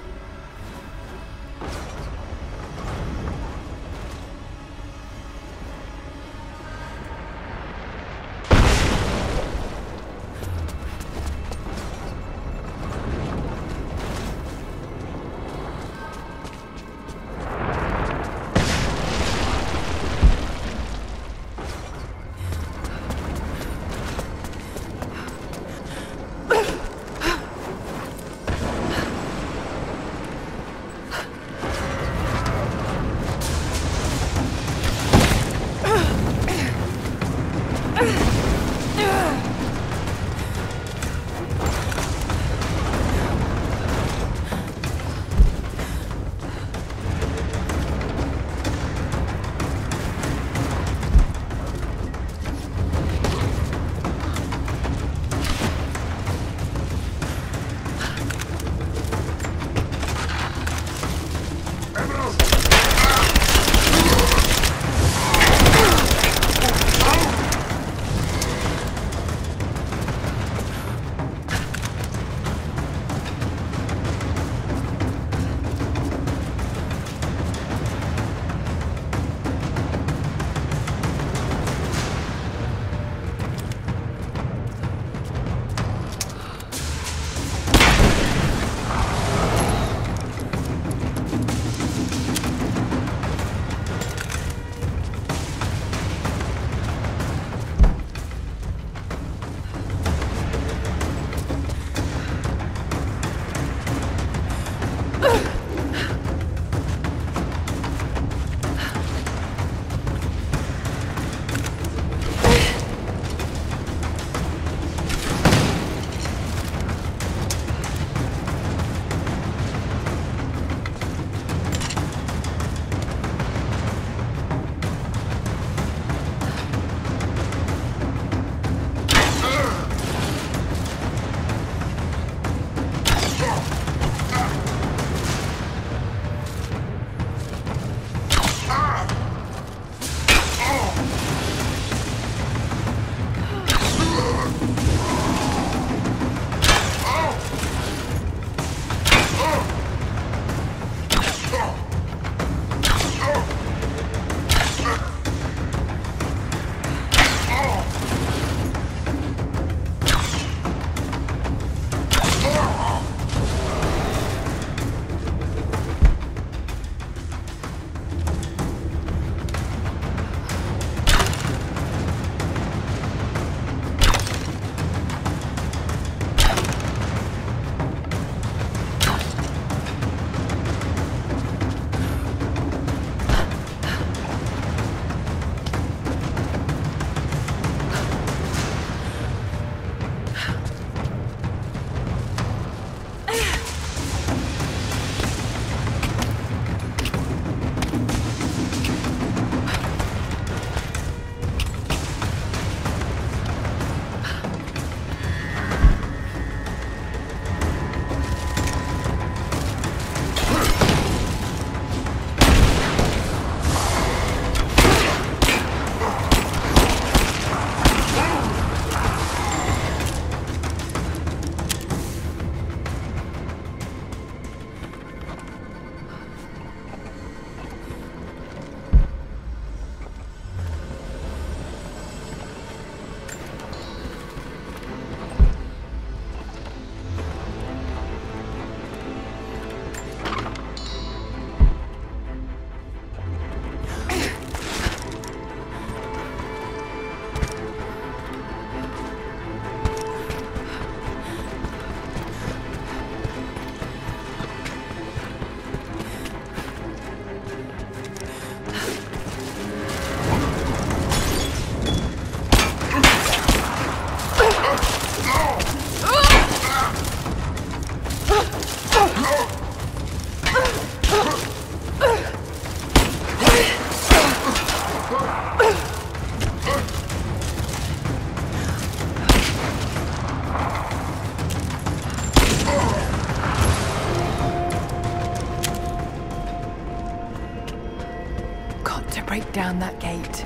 to break down that gate.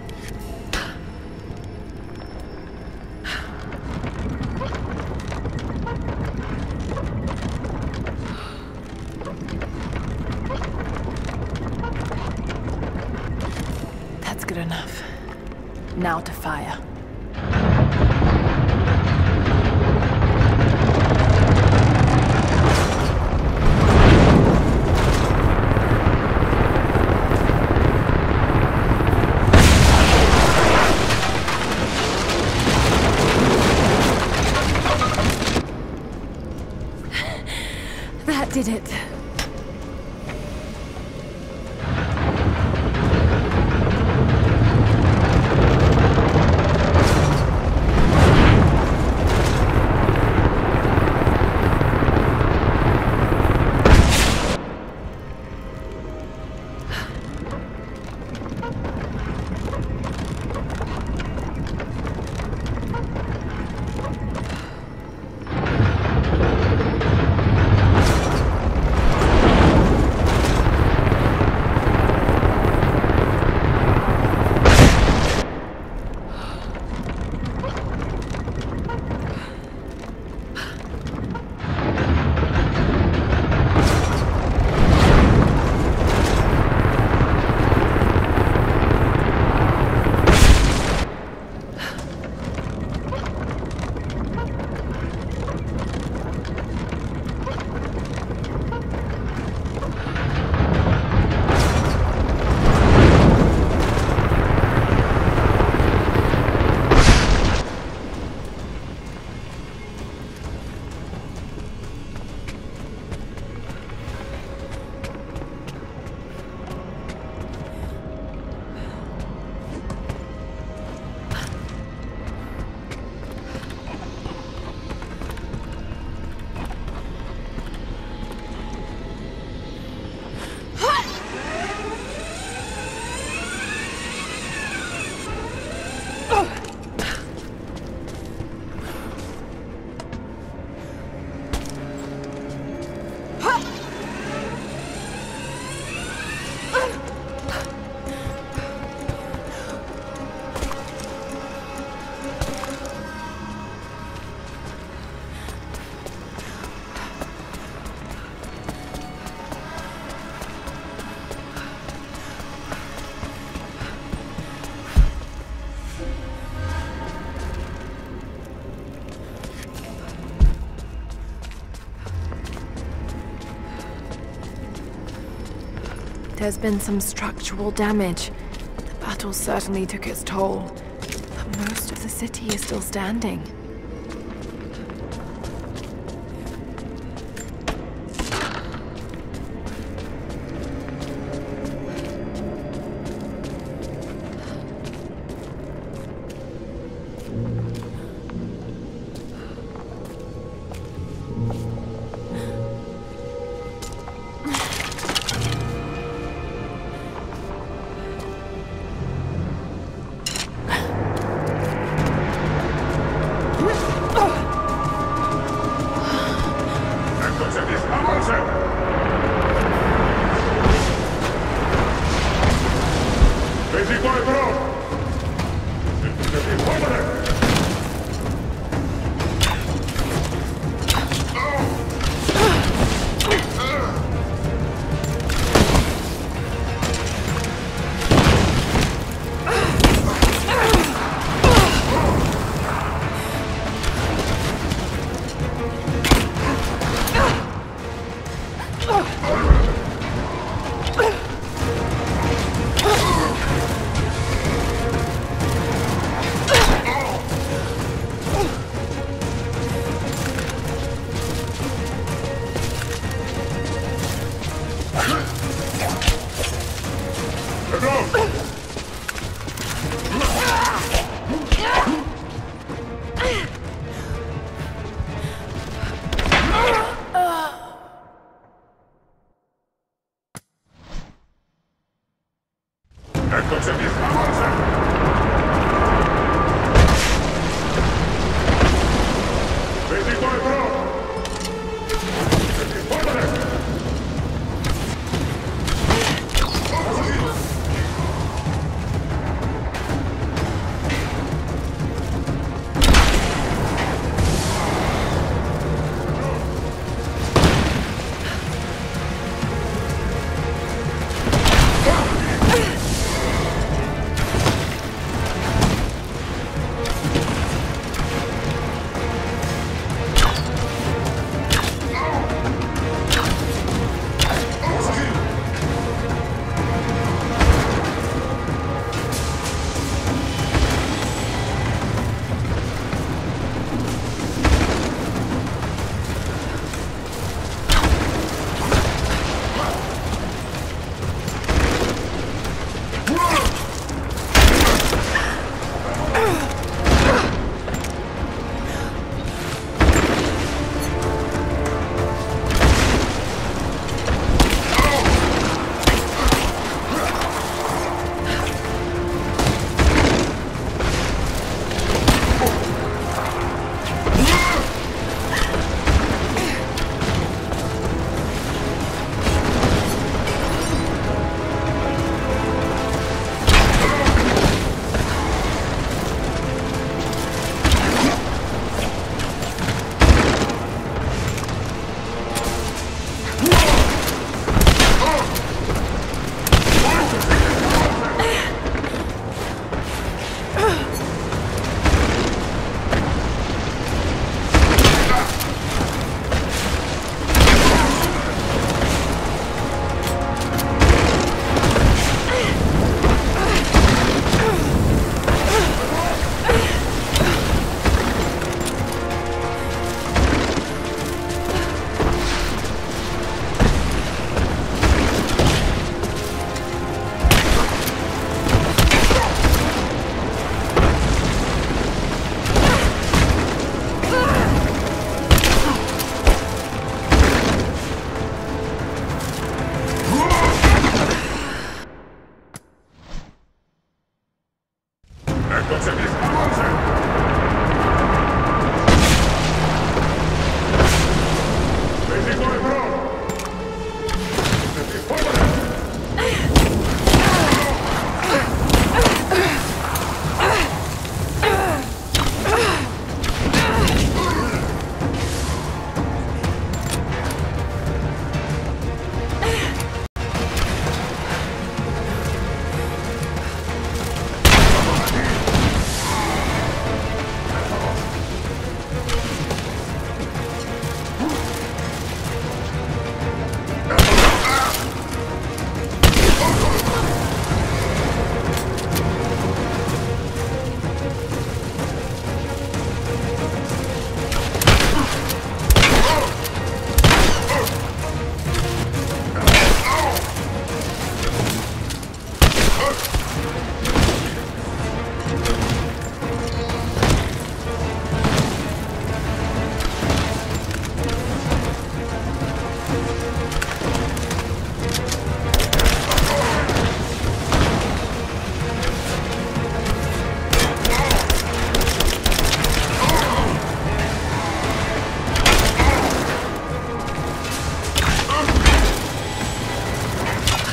That's good enough. Now to fire. That did it. There's been some structural damage. The battle certainly took its toll, but most of the city is still standing.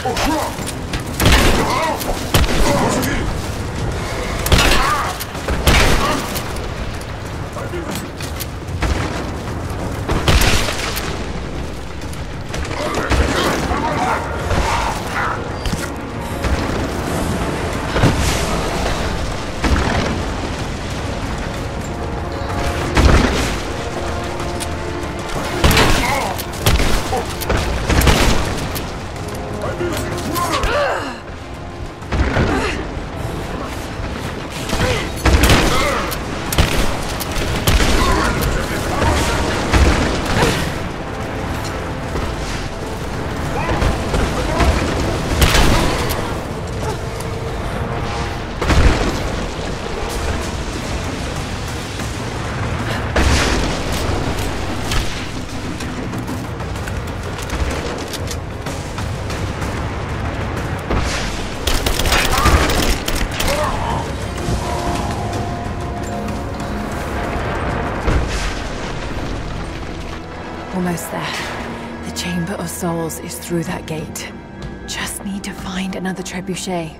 Almost there. The Chamber of Souls is through that gate. Just need to find another trebuchet.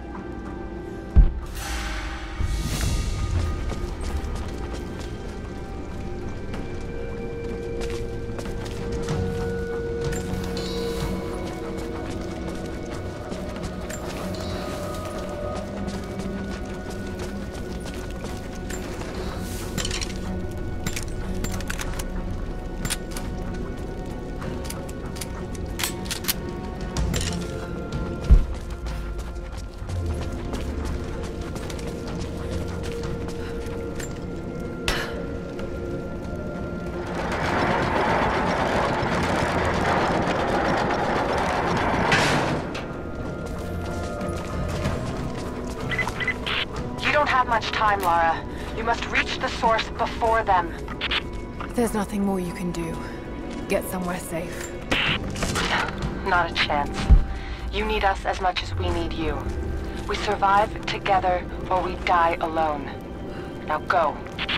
Much time, Lara. You must reach the source before them. There's nothing more you can do. Get somewhere safe. Not a chance. You need us as much as we need you. We survive together or we die alone. Now go.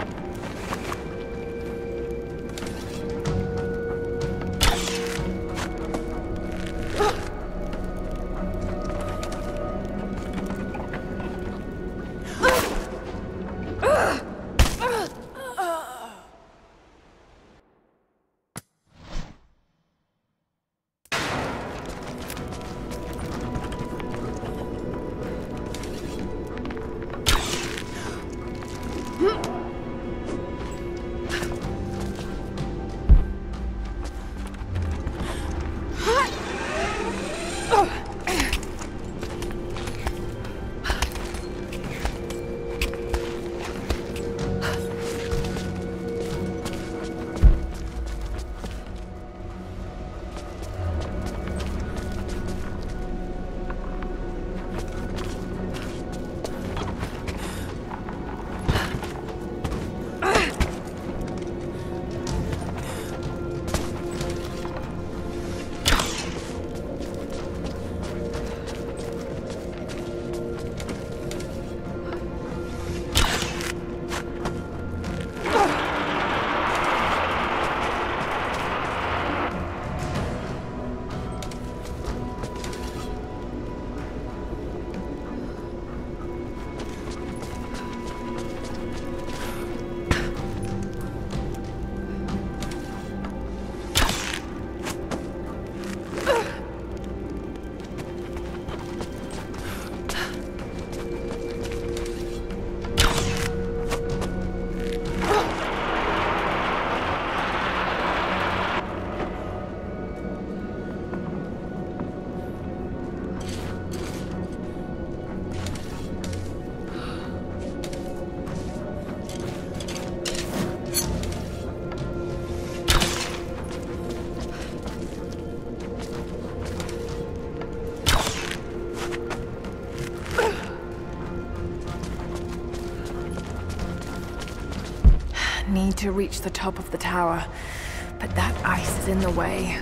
Need to reach the top of the tower, but that ice is in the way.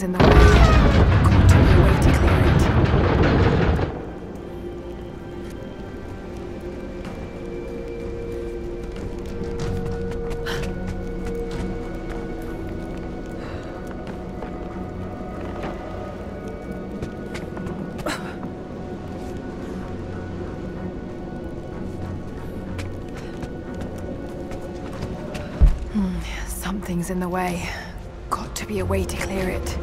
in the way. Got to be a way to clear it. Something's in the way. Got to be a way to clear it.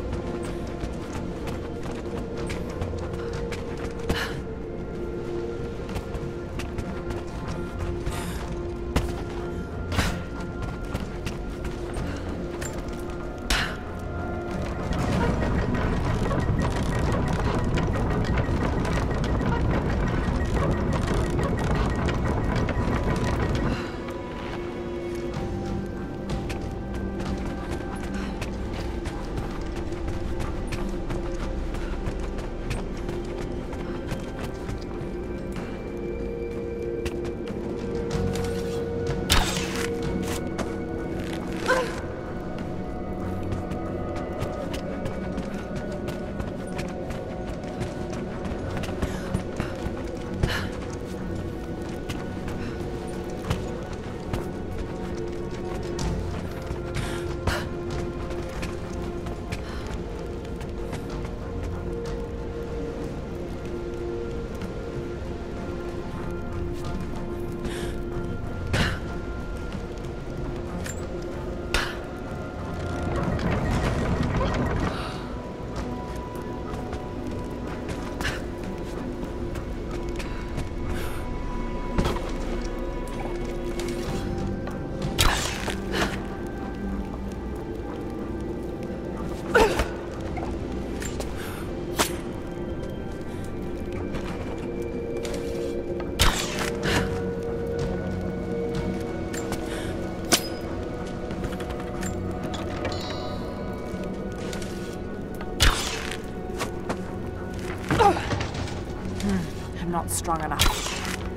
Not strong enough.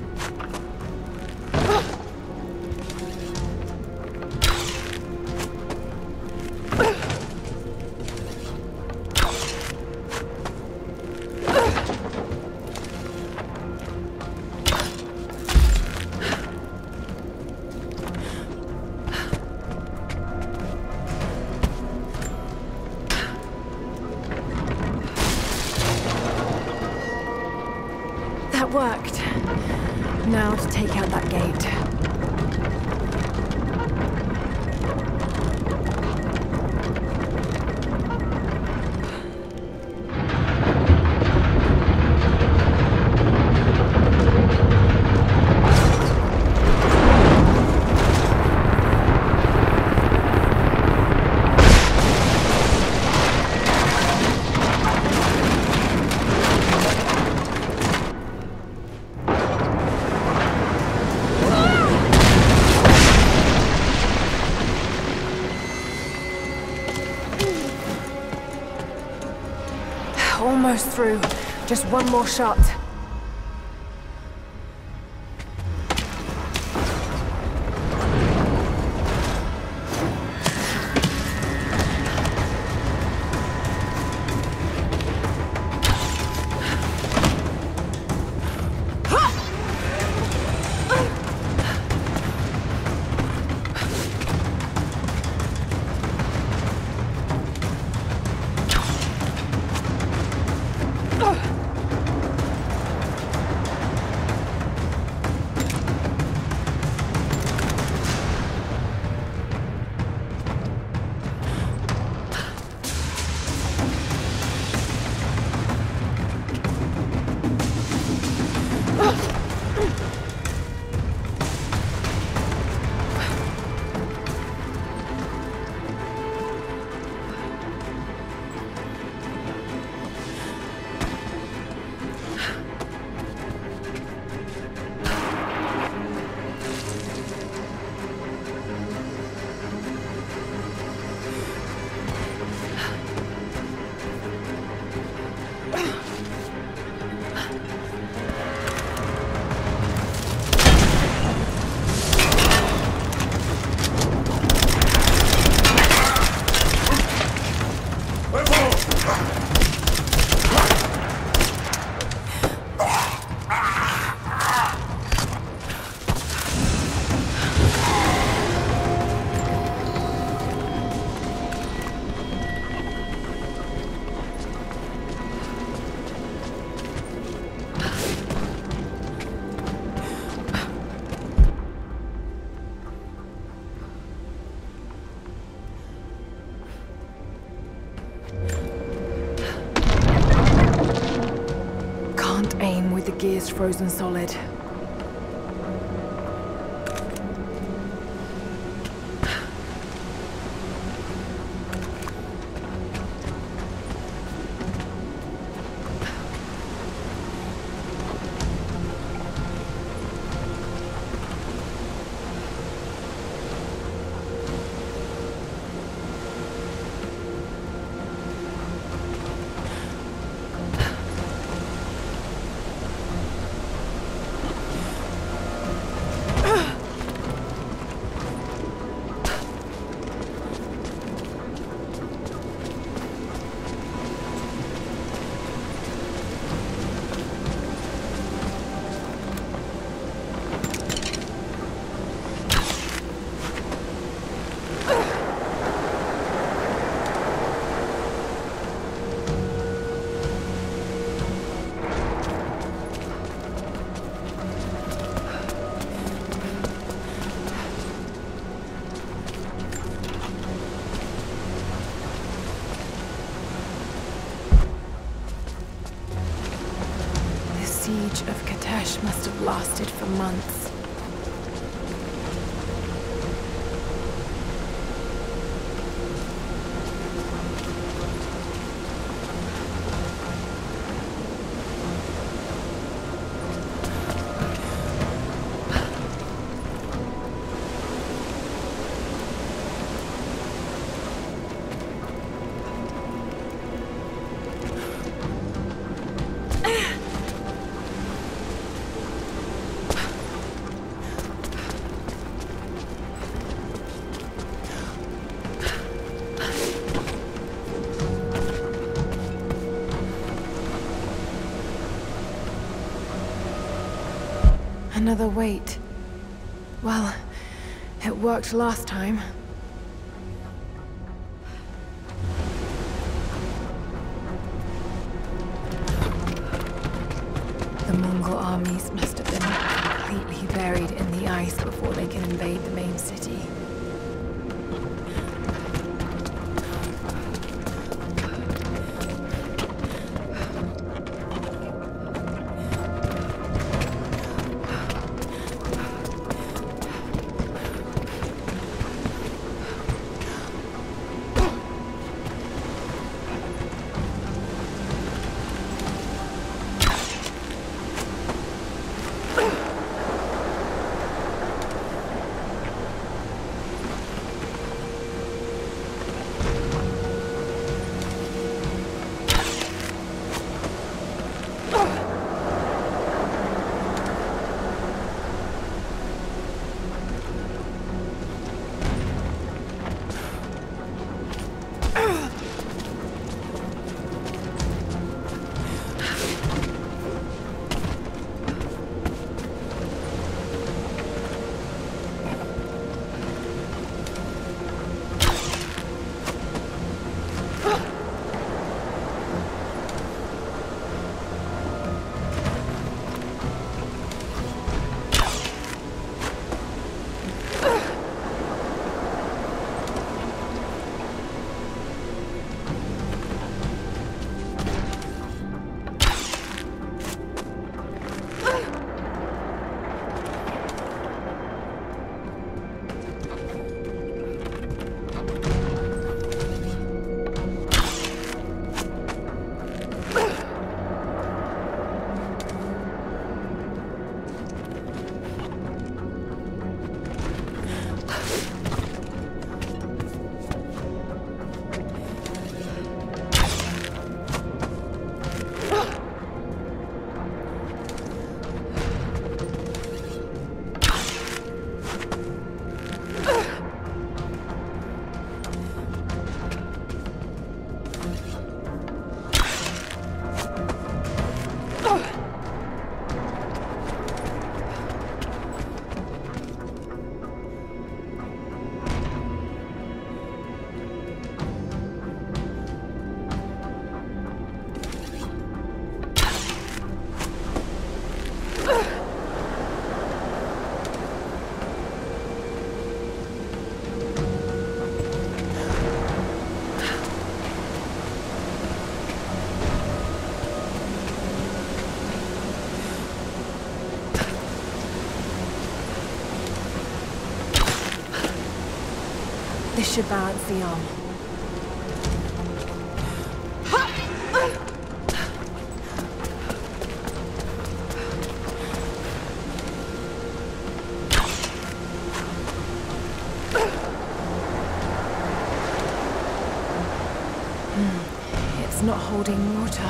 That worked. Now to take out that gate. Almost through. Just one more shot. them with the gears frozen solid. The siege of Kitezh must have lasted for months. Another wait. Well, it worked last time. The Mongol armies must have been completely buried in the ice before they can invade the main city. This should balance the arm. It's not holding water.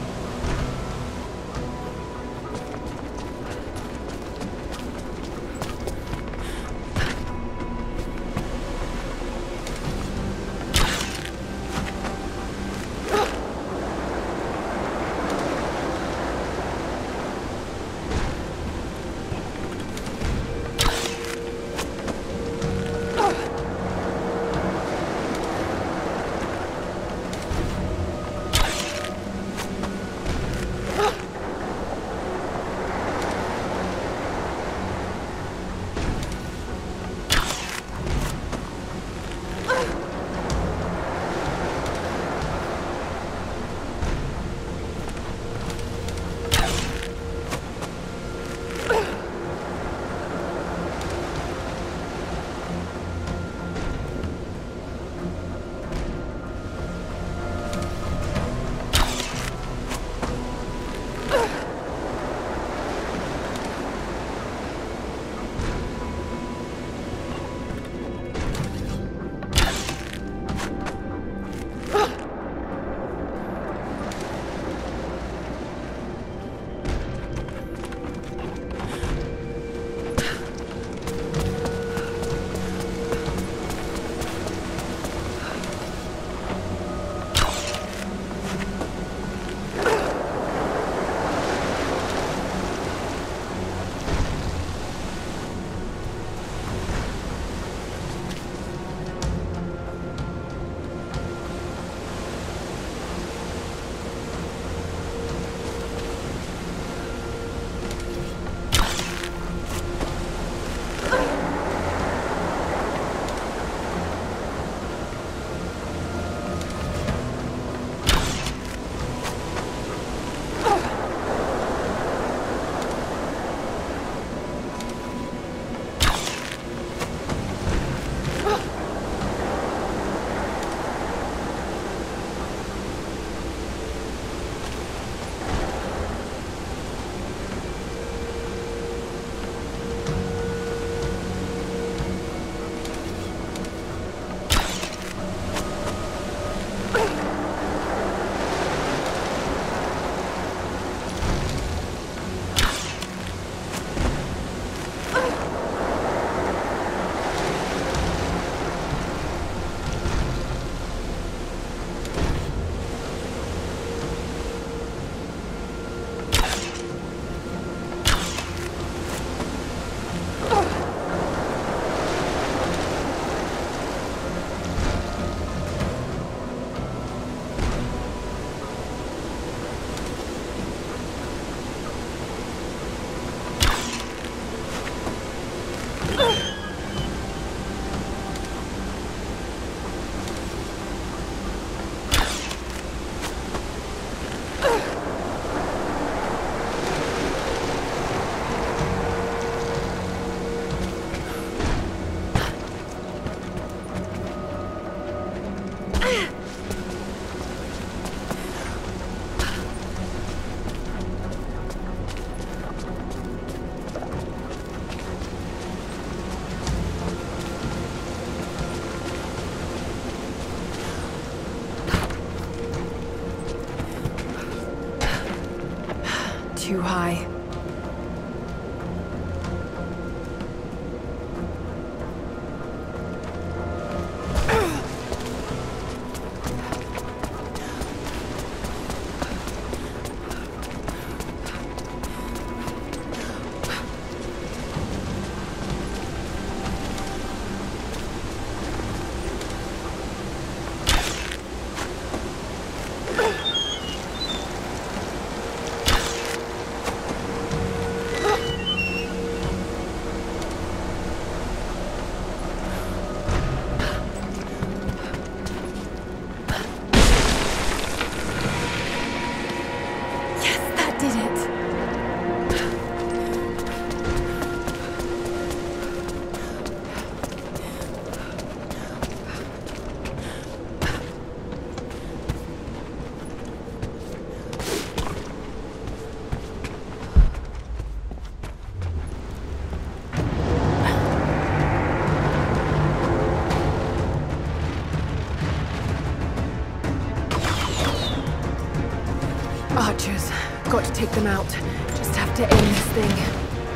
Too high. got to take them out. Just have to aim this thing.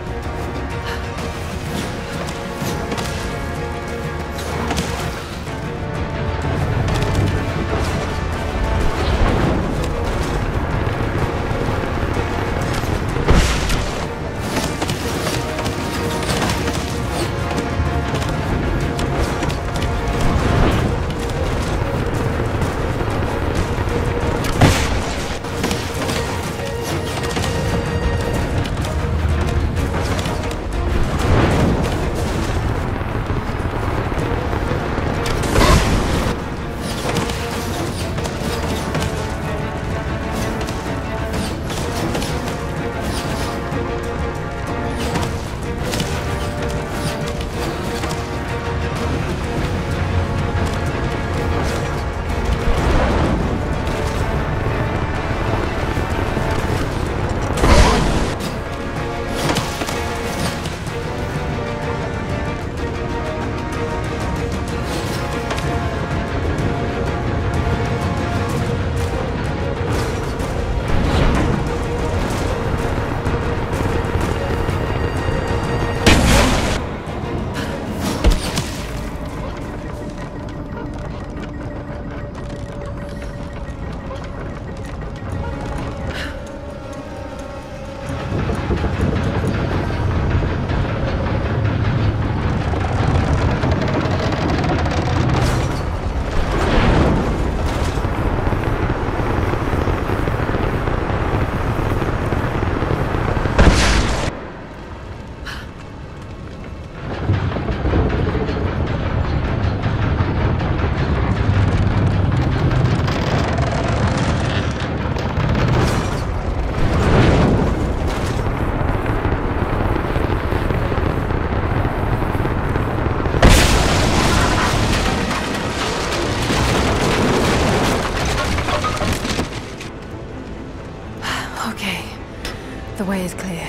The way is clear.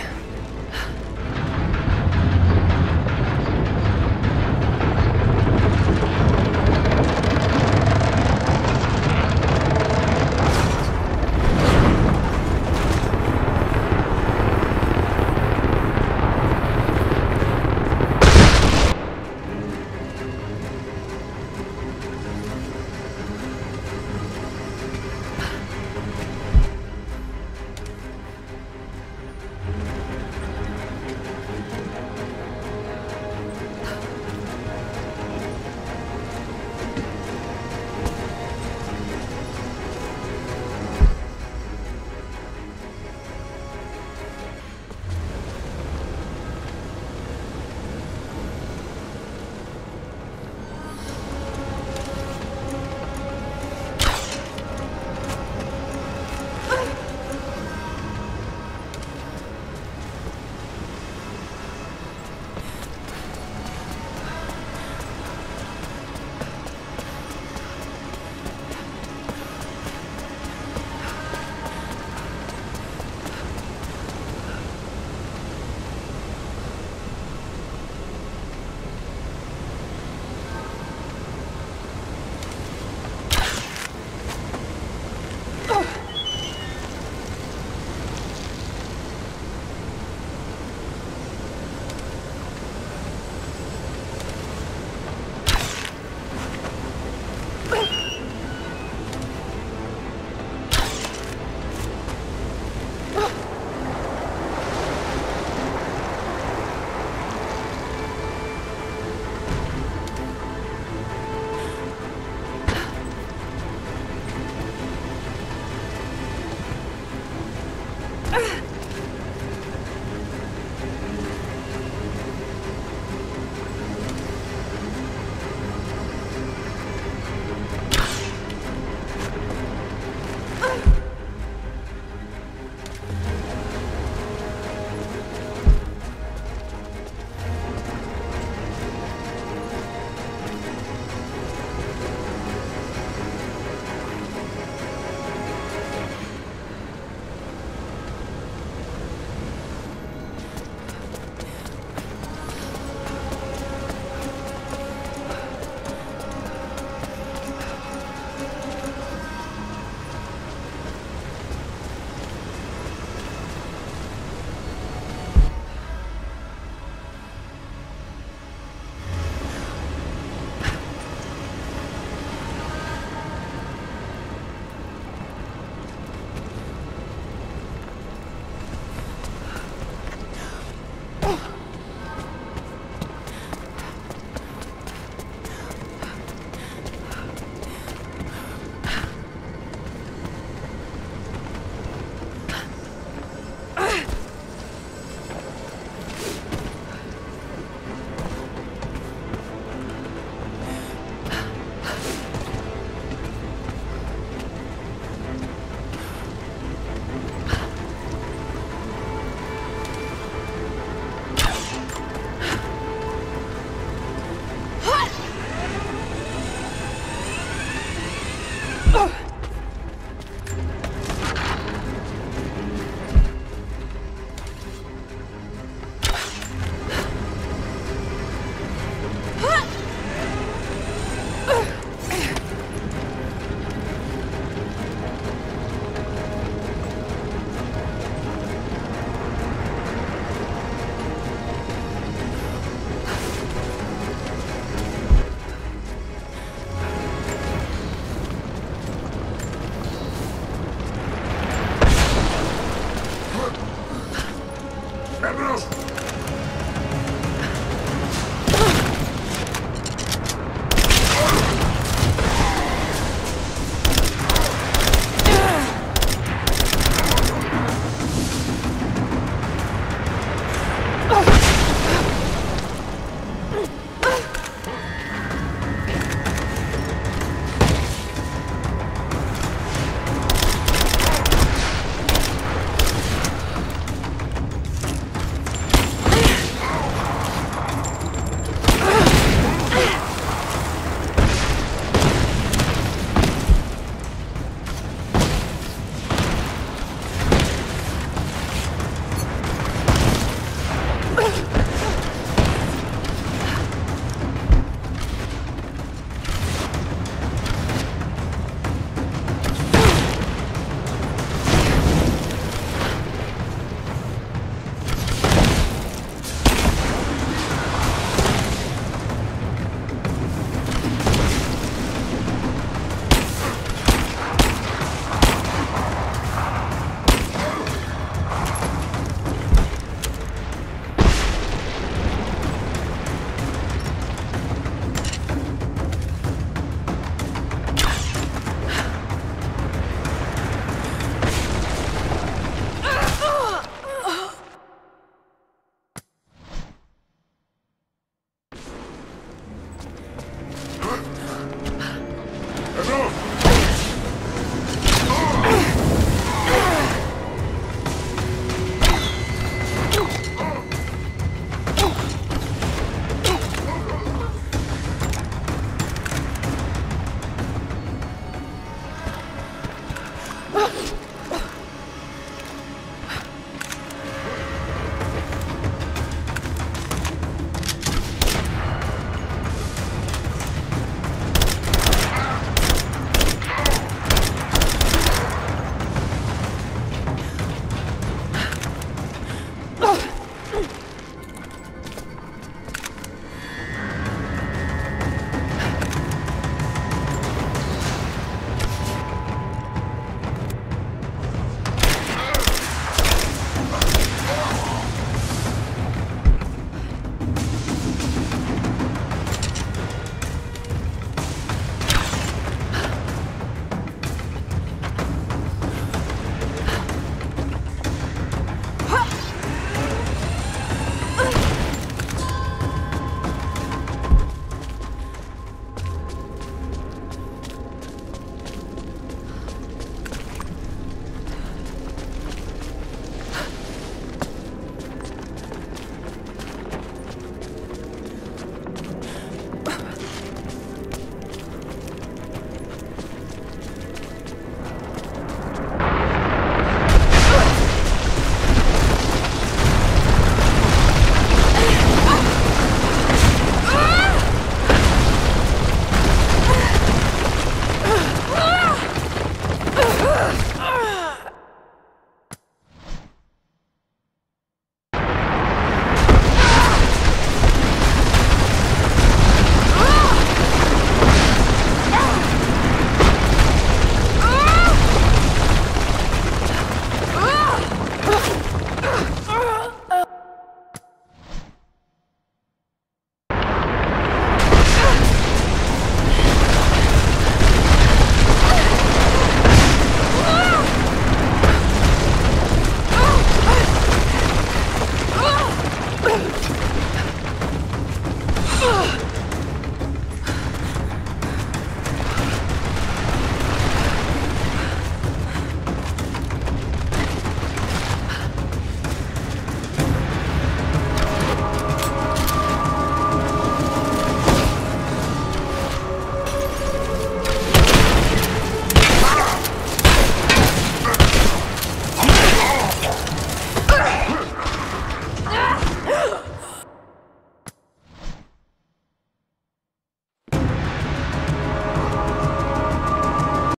Ugh.